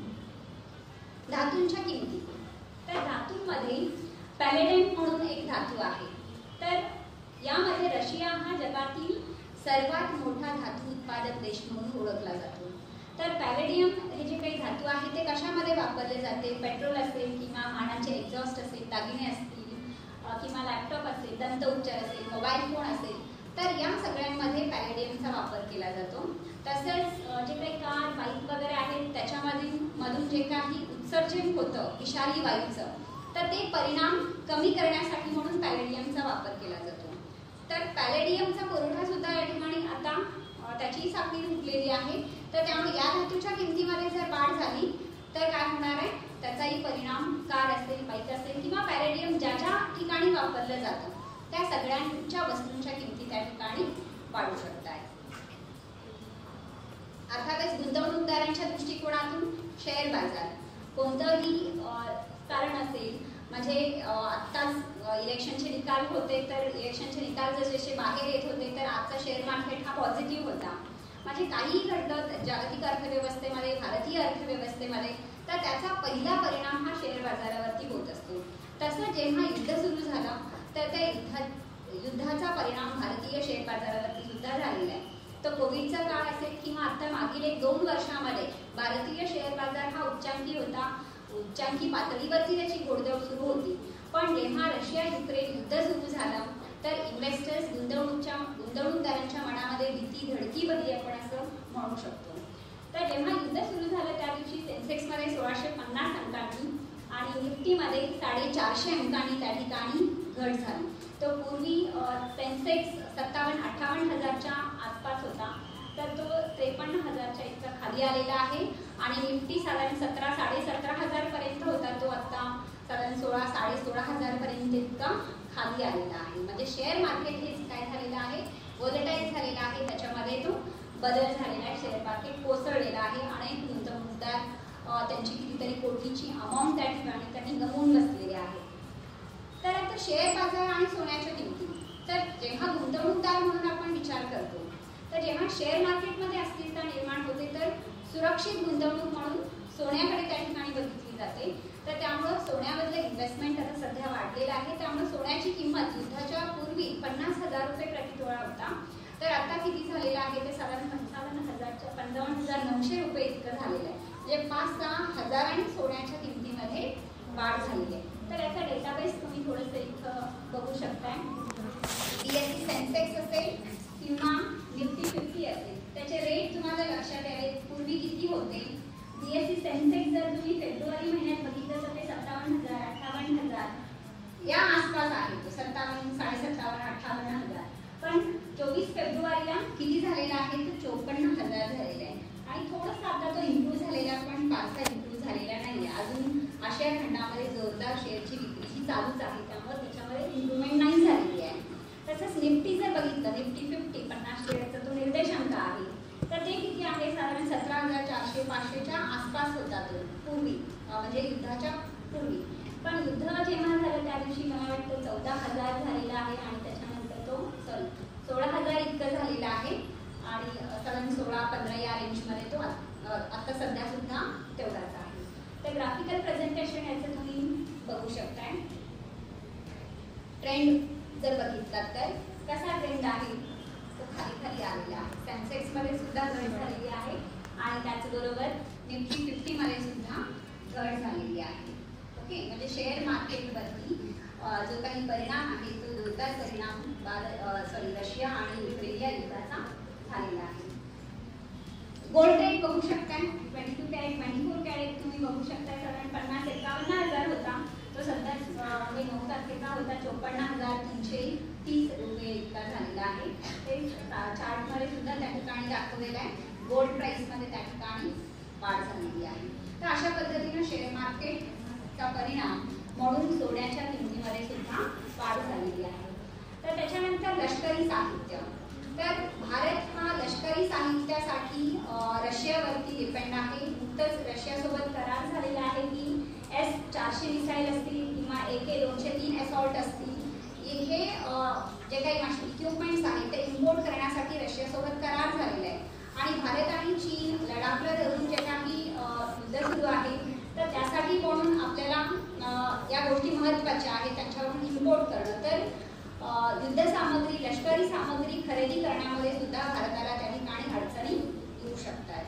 धातूंच्या किमती. तर धातूंमध्ये पॅलेडियम म्हणून एक धातू आहे. तर यामध्ये रशिया हा जगातील सर्वात मोठा धातू उत्पादक देश म्हणून ओळखला जातो. तर पॅलेडियम हे जे काही धातू आहे ते कशामध्ये वापरले जाते? पेट्रोल असेल किंवा वाहनांचे एक्झॉस्ट असेल, दागिने असतील किंवा लॅपटॉप असेल, दंत उपचार असेल, मोबाईल फोन असेल, तर या सगळ्यांमध्ये पॅलेडियमचा वापर केला जातो. तसंच जे काही कार, बाईक वगैरे आहेत त्याच्यामधून जे काही उत्सर्जन होतं विषारी वायूचं, तर ते परिणाम कमी करण्यासाठी म्हणून पॅलेडियमचा वापर केला जातो. तर पॅलेडियमचा पुरवठा सुद्धा या ठिकाणी आता त्याची साखळी तुटलेली आहे. तर त्यामुळे या धातूच्या किमतीमध्ये जर वाढ झाली तर काय होणार आहे, त्याचाही परिणाम कार असेल, बाईक असेल किंवा पॅलेडियम ज्या ज्या ठिकाणी वापरलं जातं त्या सगळ्यांच्या वस्तूंच्या किमती त्या ठिकाणी वाढू शकतात. अर्थातच गुंतवणूकदारांच्या दृष्टिकोनातून शेअर बाजार कोणतंही कारण असेल, म्हणजे आत्ताच इलेक्शनचे निकाल होते, तर इलेक्शनचे निकाल जसे बाहेर येत होते तर आजचा शेअर मार्केट हा पॉझिटिव्ह होता. म्हणजे काहीही घडलं जागतिक अर्थव्यवस्थेमध्ये, भारतीय अर्थव्यवस्थेमध्ये, तर त्याचा पहिला परिणाम हा शेअर बाजारावरती होत असतो. तसं जेव्हा युद्ध सुरू झालं तर त्या युद्धाचा परिणाम भारतीय शेअर बाजारावरती सुद्धा झालेला आहे. तर कोविडचा काळ असेल किंवा आता मागील 1-2 वर्षामध्ये भारतीय शेअर बाजार हा उच्चांकी होता. उच्चांकी पातळीवरती त्याची घोडदौड सुरू होती. पण जेव्हा रशिया युक्रेन युद्ध सुरू झालं तर इन्व्हेस्टर्स, गुंतवणूकदारांच्या मनामध्ये भीती, धडकी बसली आपण असं म्हणू शकतो. तर जेव्हा युद्ध सुरू झालं त्या दिवशी सेन्सेक्समध्ये 1650 अंकांनी आणि निफ्टीमध्ये 450 अंकांनी त्या ठिकाणी घट झाली. तो पूर्वी सेन्सेक्स 57-58 हजारच्या आसपास होता, तर तो 53,000च्या इतका खाली आलेला आहे. आणि निफ्टी साधारण 17-17.5 हजारपर्यंत होता, तो आता साधारण 16-16.5 हजारपर्यंत इतका खाली आलेला आहे. म्हणजे शेअर मार्केट हे काय झालेलं आहे, व्होलेटाईल झालेलं आहे. त्याच्यामध्ये तो बदल झालेला आहे. शेअर मार्केट कोसळलेलं आहे. अनेक गुंतवणूकदार त्यांची कितीतरी कोटीची अमाऊंट त्या ठिकाणी त्यांनी गमावून बसलेली आहे. तर आता शेअर बाजार आणि सोन्याच्या किमती. तर जेव्हा गुंतवणूकदार म्हणून आपण विचार करतो तर जेव्हा शेअर मार्केटमध्ये अस्थिरता निर्माण होते तर सुरक्षित गुंतवणूक म्हणून सोन्याकडे त्या ठिकाणी बघितली जाते. तर त्यामुळं सोन्यामधलं इन्व्हेस्टमेंट आता सध्या वाढलेलं आहे. त्यामुळे सोन्याची किंमत युद्धाच्या पूर्वी 50,000 रुपये प्रतितोळा होता. तर आता किती झालेलं आहे ते साधारण 55,900 रुपये इतकं झालेलं आहे. म्हणजे 5-6 हजारांनी सोन्याच्या किमतीमध्ये वाढ झालेली आहे. तर याचा डेटाबेस तुम्ही थोडंसं इथं बघू शकताय. BSE सेन्सेक्स असेल किंवा निफ्टी 50 असेल, त्याचे रेट तुम्हाला लक्षात यावे. पूर्वी किती होते? BSE सेन्सेक्स जर तुम्ही फेब्रुवारी महिन्यात बघितलं तर ते 57,000, 58,000 या आसपास आहे. 57, 57,500, 58,000. पण 24 फेब्रुवारीला किती झालेला आहे? तर 54,000 झालेला आहे. आणि थोडंसं आता तो इम्प्रूव्ह झालेला, पण फारसा इम्प्रूव्ह झालेला नाही. अजून आशिया खंडामध्ये जोरदार शेअरची विक्री ही चालूच आहे. त्यामुळे त्याच्यामध्ये इम्प्रूव्हमेंट नाही झालेली आहे. तसंच निफ्टी जर बघितलं, निफ्टी 50 50 शेअरचा तो निर्देशांक आहे. तर ते किती आहे? साधारण 17,400-500च्या आसपास होता तो पूर्वी, म्हणजे युद्धाच्या पूर्वी. पण युद्ध जेव्हा झालं त्या दिवशी मला वाटतं 14,000 झालेला आहे आणि त्याच्यानंतर तो 16,000 इतकं झालेला आहे. आणि साधारण 16-15 या रेंजमध्ये तो आता सध्या सुद्धा तेवढाच आहे. तर ग्राफिकल प्रेझेंटेशन याचं तुम्ही बघू शकताय. ट्रेंड जर बघितला तर कसा ट्रेंड आहे? तो खाली खाली आलेला आहे. सेन्सेक्स मध्ये सुद्धा घट झालेली आहे आणि त्याचबरोबर निफ्टी 50 मध्ये सुद्धा घट झालेली आहे. ओके, म्हणजे शेअर मार्केटवरती जो काही परिणाम आहे तो जोरदार परिणाम रशिया आणि युक्रेन या युद्धाचा झालेला आहे. गोल्ड रेट बघू शकताय. 22 कॅरेट 24 कॅरेट तुम्ही बघू शकताय. साधारण 50-51,000 होता. तो सध्या 9 तारखेचा होता 54,330 रुपये इतका झालेला आहे. ते चार्टमध्ये सुद्धा त्या ठिकाणी दाखवलेलं आहे. गोल्ड प्राइसमध्ये त्या ठिकाणी वाढ झालेली आहे. तर अशा पद्धतीनं शेअर मार्केटचा परिणाम म्हणून सोन्याच्या किमतीमध्ये सुद्धा वाढ झालेली आहे. तर त्याच्यानंतर लष्करी साहित्य. तर भारत हा लष्करी साहित्यासाठी रशियावरती डिपेंड आहे. नुकतंच रशियासोबत करार झालेला आहे की S-400 मिसाईल असतील किंवा AK-203 असॉल्ट असतील, हे जे काही इक्विपमेंट्स आहेत ते इम्पोर्ट करण्यासाठी रशियासोबत करार झालेला आहे. आणि भारत आणि चीन लडाखला धरून जे काही युद्ध सुरू आहे तर त्यासाठी म्हणून आपल्याला या गोष्टी महत्त्वाच्या आहेत त्यांच्यावरून इम्पोर्ट करणं. तर युद्धसामग्री, लष्करी सामग्री खरेदी करण्यामध्ये सुद्धा भारताला त्या ठिकाणी अडचणी येऊ शकतात.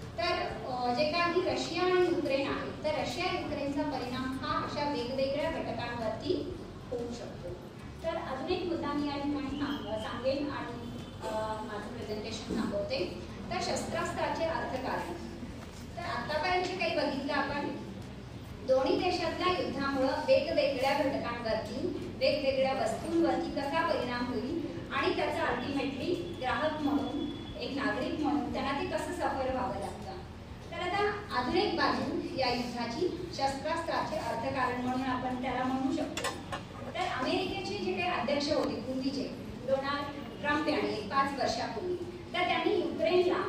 तर जे काही रशिया आणि युक्रेन आहे तर रशिया युक्रेनचा परिणाम हा अशा वेगवेगळ्या घटकांवरती होऊ शकतो. तर अजून एक मुद्दा मी या ठिकाणी सांगेन आणि माझं प्रेझेंटेशन थांबवते. तर शस्त्रास्त्राचे अर्थकारण. तर आतापर्यंत जे काही बघितलं आपण, दोन्ही देशातल्या युद्धामुळं वेगवेगळ्या घटकांवरती, वेगवेगळ्या वस्तूंवरती कसा परिणाम होईल आणि त्याचा अल्टिमेटली ग्राहक म्हणून, एक नागरिक म्हणून त्यांना ते कसं सफर व्हावं लागतं. तर आता अजून एक बाजू या युद्धाची शस्त्रास्त्राचे अर्थकारण म्हणून आपण त्याला म्हणू शकतो. तर अमेरिकेचे जे काही अध्यक्ष होते पूर्वीचे, डोनाल्ड ट्रम्प यांनी 5 वर्षापूर्वी, तर त्यांनी युक्रेनला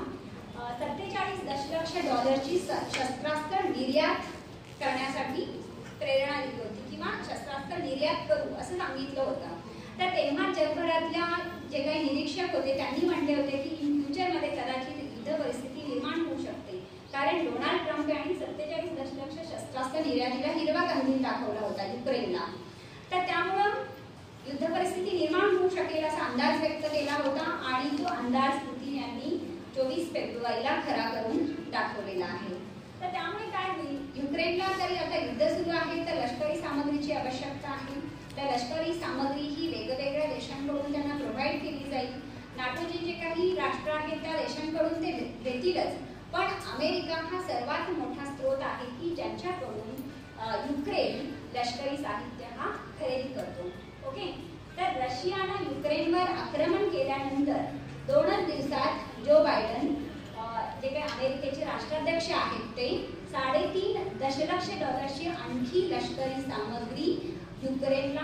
$47 दशलक्ष शस्त्रास्त्र निर्यात करण्यासाठी प्रेरणा दिली होती किंवा शस्त्रास्त्र निर्यात करू असं सांगितलं होतं. तर तेव्हा जगभरातल्या जे काही निरीक्षक होते त्यांनी म्हटले होते की इन फ्युचरमध्ये कदाचित युद्ध परिस्थिती निर्माण होऊ शकते, कारण डोनाल्ड ट्रम्प यांनी 47 दशलक्ष शस्त्रास्त्र निर्यातीला हिरवा कंदील दाखवला होता युक्रेनला. तर त्यामुळं युद्ध परिस्थिती निर्माण होऊ शकेल असा अंदाज व्यक्त केला होता आणि तो अंदाज पुतीन यांनी 24 फेब्रुवारीला खरा करून दाखवलेला आहे. तर त्यामुळे काय होईल, युक्रेनला तरी आता युद्ध सुरू आहे तर लष्करी सामग्रीची आवश्यकता आहे. तर लष्करी सामग्री ही वेगवेगळ्या देशांकडून त्यांना प्रोव्हाइड केली जाईल. नाटोचे जे काही राष्ट्र आहेत त्या देशांकडून ते देतीलच, पण अमेरिका हा सर्वात मोठा स्रोत आहे की ज्यांच्याकडून युक्रेन लष्करी साहित्य हा खरेदी करतो. ओके, तर रशियानं युक्रेनवर आक्रमण केल्यानंतर 2च दिवसात जो बायडन जे काही अमेरिकेचे राष्ट्राध्यक्ष आहेत ते $3.5 दशलक्ष आणखी लष्करी सामग्री युक्रेनला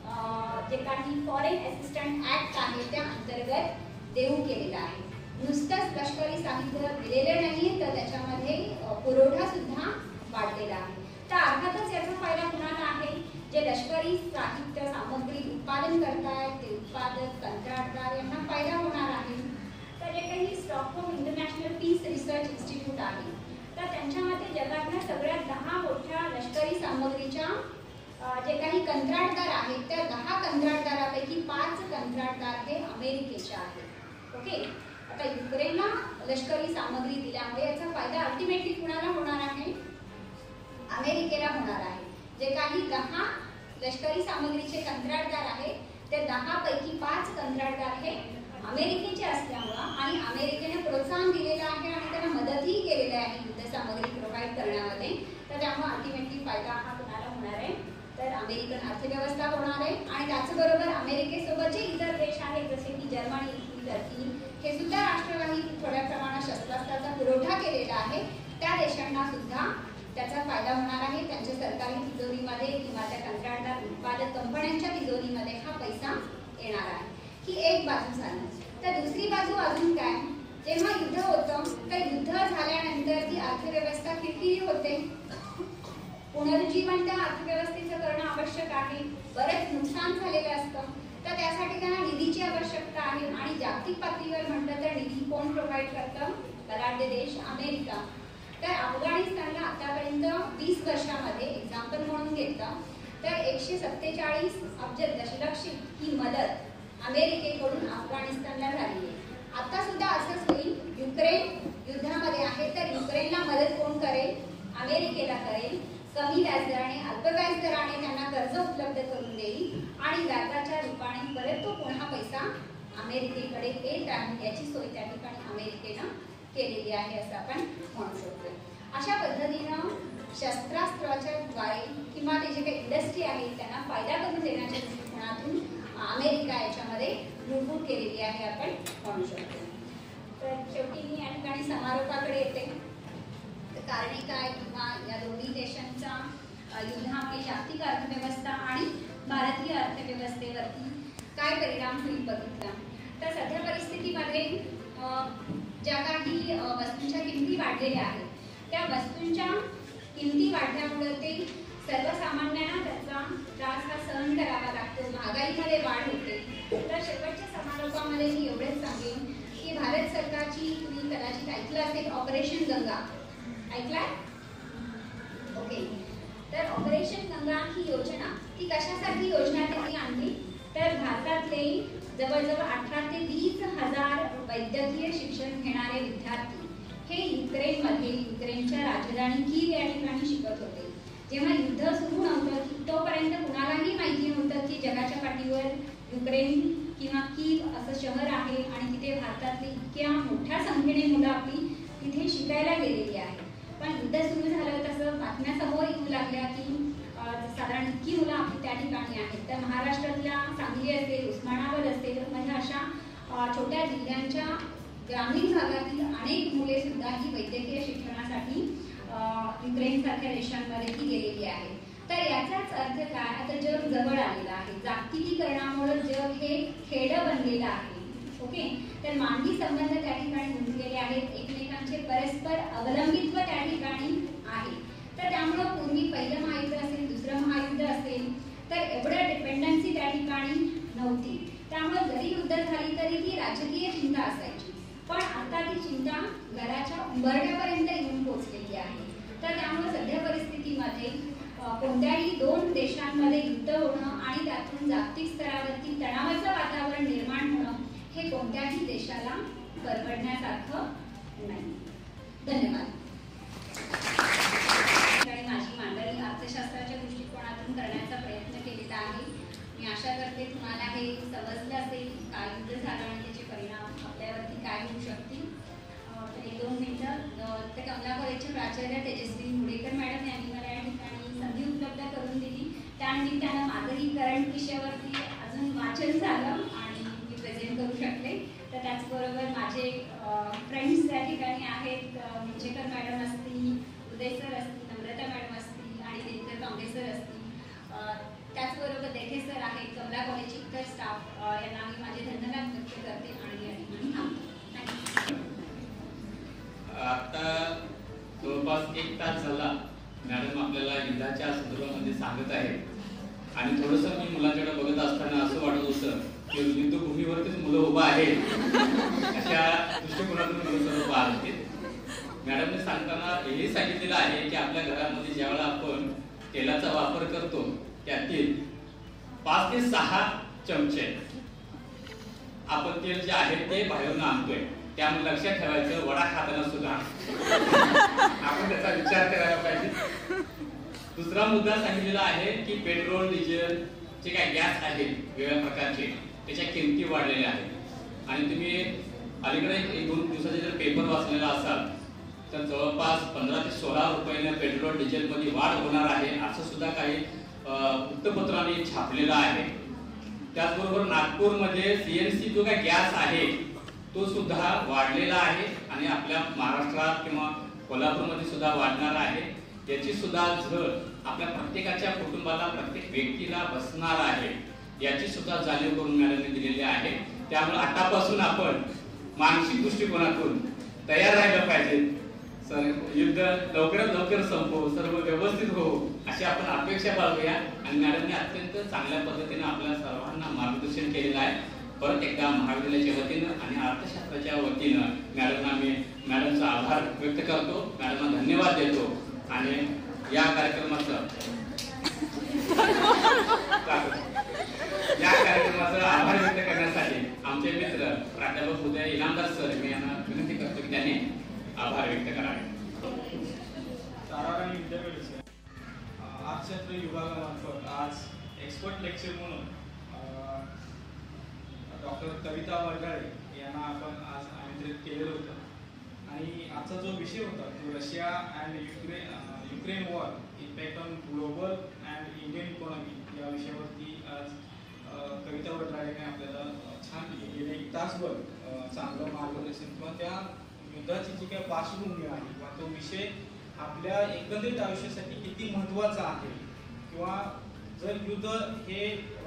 जे काही फॉरेन असिस्टंट ऍक्ट आहे त्या अंतर्गत देऊ केलेला आहे. नुसतंच लष्करी साहित्य दिलेलं नाही तर त्याच्यामध्ये पुरवठा सुद्धा वाढलेला आहे. तर अर्थातच याचा फायदा कुणाला आहे, जे लष्करी साहित्य सामग्री उत्पादन करतात ते उत्पादक, कंत्राटदार यांना फायदा होणार आहे. तर जे काही Stockholm International Peace Research Institute आहे, तर त्यांच्या मते जगातल्या सगळ्यात 10 मोठ्या लष्करी सामग्रीच्या जे काही कंत्राटदार आहेत, त्या 10 कंत्राटदारापैकी 5 कंत्राटदार हे अमेरिकेचे आहेत. ओके, आता युक्रेनला लष्करी सामग्री दिल्यामुळे याचा फायदा अल्टिमेटली कुणाला होणार आहे? अमेरिकेला होणार आहे. जे काही 10 लष्करी सामग्रीचे कंत्राटदार आहेत, ते 10 पैकी 5 कंत्राटदार हे अमेरिकेचे असल्यामुळं आणि अमेरिकेने प्रोत्साहन दिलेलं आहे आणि त्यांना मदतही केलेली आहे युद्ध सामग्री प्रोव्हाइड करण्यामध्ये. तर त्यामुळे अल्टिमेटली फायदा हा कुणाला होणार आहे? तर अमेरिकन अर्थव्यवस्था होणार आहे. आणि त्याचबरोबर अमेरिकेसोबत जे इतर देश आहेत जसे की जर्मनी, इटली, टर्की हे सुद्धा राष्ट्रवाही थोड्या प्रमाणात शस्त्रास्त्राचा पुरवठा केलेला आहे, त्या देशांना सुद्धा त्याचा फायदा होणार आहे. त्यांच्या सरकारी तिजोरीमध्ये किंवा त्या कंत्राटदार उत्पादक कंपन्यांच्या तिजोरीमध्ये हा पैसा येणार आहे. ही एक बाजू झाली. तर दुसरी बाजू अजून काय? जेव्हा युद्ध होतं तर युद्ध झाल्यानंतर ती अर्थव्यवस्था किती होते? पुनरुज्जीवन त्या अर्थव्यवस्थेचं करणं आवश्यक आहे. बरेच नुकसान झालेलं असतं, तर त्यासाठी त्यांना निधीची आवश्यकता आहे. आणि जागतिक पातळीवर म्हटलं तर निधी कोण प्रोव्हाइड करतं? बलाढ्य देश अमेरिका. तर अफगाणिस्तानला आतापर्यंत 20 वर्षामध्ये एक्झाम्पल म्हणून घेतलं तर 147 अब्ज दशलक्ष ही मदत अमेरिकेकडून अफगाणिस्तानला झाली आहे. आता सुद्धा असंच होईल. युक्रेन युद्धामध्ये आहे तर युक्रेनला मदत कोण करेल? अमेरिकेला करेल. कमी व्याजदराने, अल्प व्याजदराने त्यांना कर्ज उपलब्ध करून देईल आणि व्याजाच्या रूपाने परत तो पुन्हा पैसा अमेरिकेकडे येत आहे. याची सोय त्या ठिकाणी अमेरिकेनं केलेली आहे असं आपण म्हणू शकतो. अशा पद्धतीनं शस्त्रास्त्राच्या द्वारे किंवा ते जे काही इंडस्ट्री आहे त्यांना फायदा करून देण्याच्या दृष्टिकोनातून अमेरिका याच्यामध्ये मूलभूत केलेली आहे आपण म्हणू शकतो. तर शेवटी मी या ठिकाणी समारोपाकडे येते. कारणे काय किंवा या दोन्ही देशांच्या युद्धामुळे जागतिक अर्थव्यवस्था आणि भारतीय अर्थव्यवस्थेवरती काय परिणाम होईल बघितला तर सध्या परिस्थितीमध्ये ज्या काही वस्तूंच्या किमती वाढलेल्या आहेत त्या वस्तूंच्या किमती वाढल्यामुळे ते सर्वसामान्यांना त्याचा त्रास हा सहन करावा लागतो. महागाईमध्ये वाढ होते. तर शेवटच्या समारोपामध्ये मी एवढेच सांगेन की भारत सरकारची तुम्ही कदाचित ऐकलं असेल ऑपरेशन गंगा. ऐकलाय? ओके. तर ऑपरेशन गंगा ही योजना ती कशासाठी योजना त्यांनी आणली तर भारतातले जवळजवळ 18 ते 20 हजार वैद्यकीय शिक्षण घेणारे विद्यार्थी हे युक्रेनमध्ये युक्रेनच्या राजधानी कीव या ठिकाणी शिकत होते. जेव्हा युद्ध सुरू नव्हतं तोपर्यंत कुणालाही माहिती नव्हतं की जगाच्या पाठीवर युक्रेन किंवा कीव असं शहर आहे आणि तिथे भारतातली इतक्या मोठ्या संख्येने मुलं आपली तिथे शिकायला गेलेली आहेत. पण युद्ध सुरू झालं तसं बातम्या समोर येऊ लागल्या की साधारण इतकी मुलं आपली त्या ठिकाणी आहेत. तर महाराष्ट्रातल्या सांगली असेल, उस्मानाबाद असेल म्हणजे अशा छोट्या जिल्ह्यांच्या ग्रामीण भागातील अनेक मुले सुद्धा ही वैद्यकीय शिक्षणासाठी युक्रेनसारख्या देशांमध्ये ती गेलेली आहेत. तर याचाच अर्थ काय? आता जग जवळ आलेलं आहे. जागतिकीकरणामुळे जग हे खेडं बनलेलं आहे. ओके. तर मानवी संबंध त्या ठिकाणी गुंतलेले आहेत. एकमेकांचे परस्पर अवलंबित्व त्या ठिकाणी आहे. तर त्यामुळं पूर्वी पहिलं महायुद्ध असेल, दुसरं महायुद्ध असेल तर एवढं डिपेंडन्सी त्या ठिकाणी नव्हती. त्यामुळे जरी युद्ध झाली तरी ती राजकीय चिंता असायची. पण आता ती चिंता घराच्या उंबरठ्यापर्यंत येऊन पोहोचलेली आहे. तर त्यामुळे सध्या परिस्थितीमध्ये कोणत्याही दोन देशांमध्ये युद्ध होणं आणि त्यातून जागतिक स्तरावरती तणावाचं वातावरण निर्माण होणं हे कोणत्याही देशाला परवडण्यासारखं नाही. धन्यवाद. माझी मांडणी अर्थशास्त्राच्या दृष्टिकोनातून करण्याचा प्रयत्न केलेला आहे. मी आशा करते तुम्हाला हे समजलं असेल काय युद्ध झालं आणि त्याचे परिणाम आपल्यावरती काय होऊ शकतील. तर 1-2 मिनिटं ते कमला कॉलेजचे प्राचार्य तेजस्वी मुडेकर मॅडम यांनी मला या ठिकाणी संधी उपलब्ध करून दिली. त्यानिमित्तानं माझंही करंट विषयावरती अजून वाचन झालं आणि मी प्रेझेंट करू शकले. तर त्याचबरोबर माझे फ्रेंड्स त्या ठिकाणी आहेत. मुंजेकर मॅडम असतील, उदय सर असतील, नम्रता मॅडम असतील आणि दिनकर कांबळे सर असतील. त्याचबरोबर देठे सर आहेत, कमला कॉलेजचे इतर स्टाफ यांना मी माझे धन्यवाद व्यक्त करते आणि या ठिकाणी थांबते. आता जवळपास 1 तास झाला मॅडम आपल्याला युद्धाच्या संदर्भामध्ये सांगत आहेत. आणि थोडंसं मी मुलांच्याकडे बघत असताना असं वाटत होतं की युद्धभूमीवरतीच मुलं उभं आहेत अशा दृष्टिकोनातून मला सर्व पाहते. मॅडमने सांगताना हेही सांगितलेलं आहे की आपल्या घरामध्ये ज्यावेळेला आपण तेलाचा वापर करतो त्यातील 5 ते 6 चमचे आपण तेल जे आहे ते बाहेरून आणतोय. त्यामुळे लक्षात ठेवायचं वडा खाताना सुद्धा आपण त्याचा विचार करायला पाहिजे. दुसरा मुद्दा सांगितलेला आहे की पेट्रोल डिझेल जे काही गॅस आहेत वेगवेगळ्या प्रकारचे त्याच्या किमती वाढलेल्या आहेत आणि तुम्ही अलीकडे 1-2 दिवसाचे जर पेपर वाचलेला असाल तर जवळपास 15 ते 16 रुपयाने पेट्रोल डिझेलमध्ये वाढ होणार आहे असं सुद्धा काही वृत्तपत्रांनी छापलेलं आहे. त्याचबरोबर नागपूरमध्ये CNC जो काही गॅस आहे तो सुद्धा वाढलेला आहे आणि आपल्या महाराष्ट्रात किंवा कोल्हापूरमध्ये सुद्धा वाढणार आहे. याची सुद्धा झळ आपल्या प्रत्येकाच्या कुटुंबाला प्रत्येक व्यक्तीला बसणार आहे याची सुद्धा जाणीव करून मॅडमने दिलेली आहे. त्यामुळे आतापासून आपण मानसिक दृष्टिकोनातून तयार राहिलं पाहिजे. युद्ध लवकरात लवकर संपवू, सर्व व्यवस्थित होऊ अशी आपण अपेक्षा बाळगूया आणि मॅडमने अत्यंत चांगल्या पद्धतीने आपल्या सर्वांना मार्गदर्शन केलेलं आहे. परत एकदा महाविद्यालयाच्या वतीनं आणि अर्थशास्त्राच्या वतीनं मॅडमचा आभार व्यक्त करतो, मॅडमना धन्यवाद देतो आणि या कार्यक्रमाचा आभार व्यक्त करण्यासाठी आमचे मित्र प्राध्यापक उदय इनामदार सर मी यांना विनंती करतो की त्यांनी आभार व्यक्त करावे. ताराराणी विद्यापीठ अर्थशास्त्र विभागामार्फत आज एक्सपर्ट लेक्चर म्हणून डॉक्टर कविता वर्गाळे यांना आपण आज आमंत्रित केलेलं होतं आणि आजचा जो विषय होता तो Russia and Ukraine war impact on global and Indian economy या विषयावरती आज कविता वर्गाळेने आपल्याला छान गेले 1 तासभर चांगलं मार्गदर्शन किंवा त्या युद्धाची जी काही पार्श्वभूमी आहे किंवा तो विषय आपल्या एकंदरीत आयुष्यासाठी किती महत्त्वाचा आहे किंवा जर युद्ध हे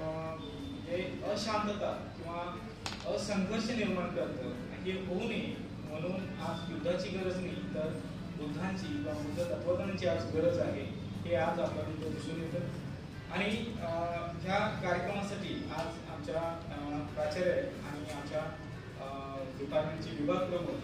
अशांतता किंवा असंघर्ष निर्माण करतं हे होऊ नये म्हणून आज युद्धाची गरज नाही तर बुद्धांची किंवा बुद्ध तत्वज्ञानाची आज गरज आहे हे आज आपल्याला दिसून येतं. आणि ह्या कार्यक्रमासाठी आज आमच्या प्राचार्य आणि आमच्या डिपार्टमेंटचे विभाग प्रमुख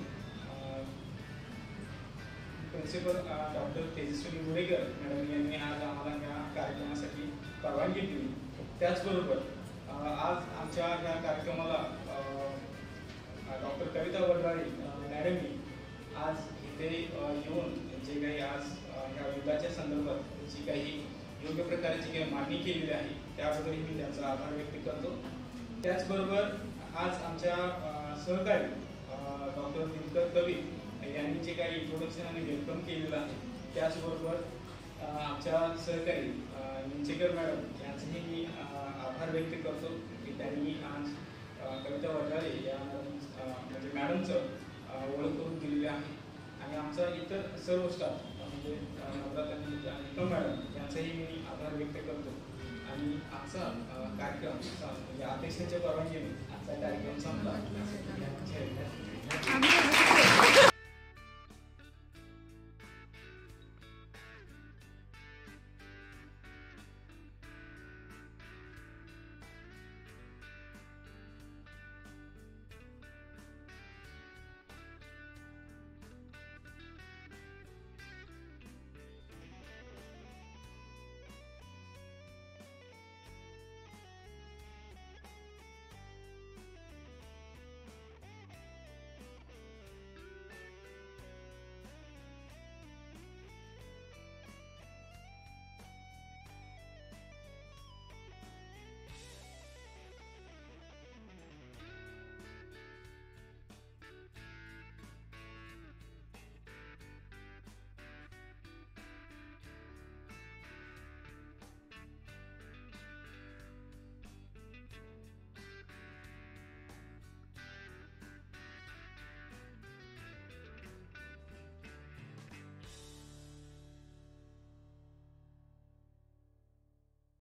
principal doctor Tejaswini Mudekar madam यांनी आज आम्हाला या कार्यक्रमासाठी परवानगी दिली. त्याचबरोबर आज आमच्या ह्या कार्यक्रमाला डॉक्टर कविता वर्गाळे मॅडमनी आज इथे येऊन जे काही आज ह्या युद्धाच्या संदर्भात जी काही योग्य प्रकारे जी काही मांडणी केलेली आहे त्याबद्दल मी त्यांचा आभार व्यक्त करतो. त्याचबरोबर आज आमच्या सहकारी डॉक्टर दिनकर कवी यांनी जे काही इंट्रोडक्शन आणि वेलकम केलेलं आहे त्याचबरोबर आमच्या सहकारी निंचेकर मॅडम यांचेही मी आभार व्यक्त करतो की त्यांनी आज कविता वर्गाळे या म्हणजे मॅडमचं ओळख करून दिलेली आहे आणि आमचा इतर सर्व स्टाफ म्हणजे नम्रता मॅडम यांचाही मी आभार व्यक्त करतो. आणि आजचा कार्यक्रम म्हणजे अध्यक्षांच्या परवानगीने आजचा कार्यक्रम संपला.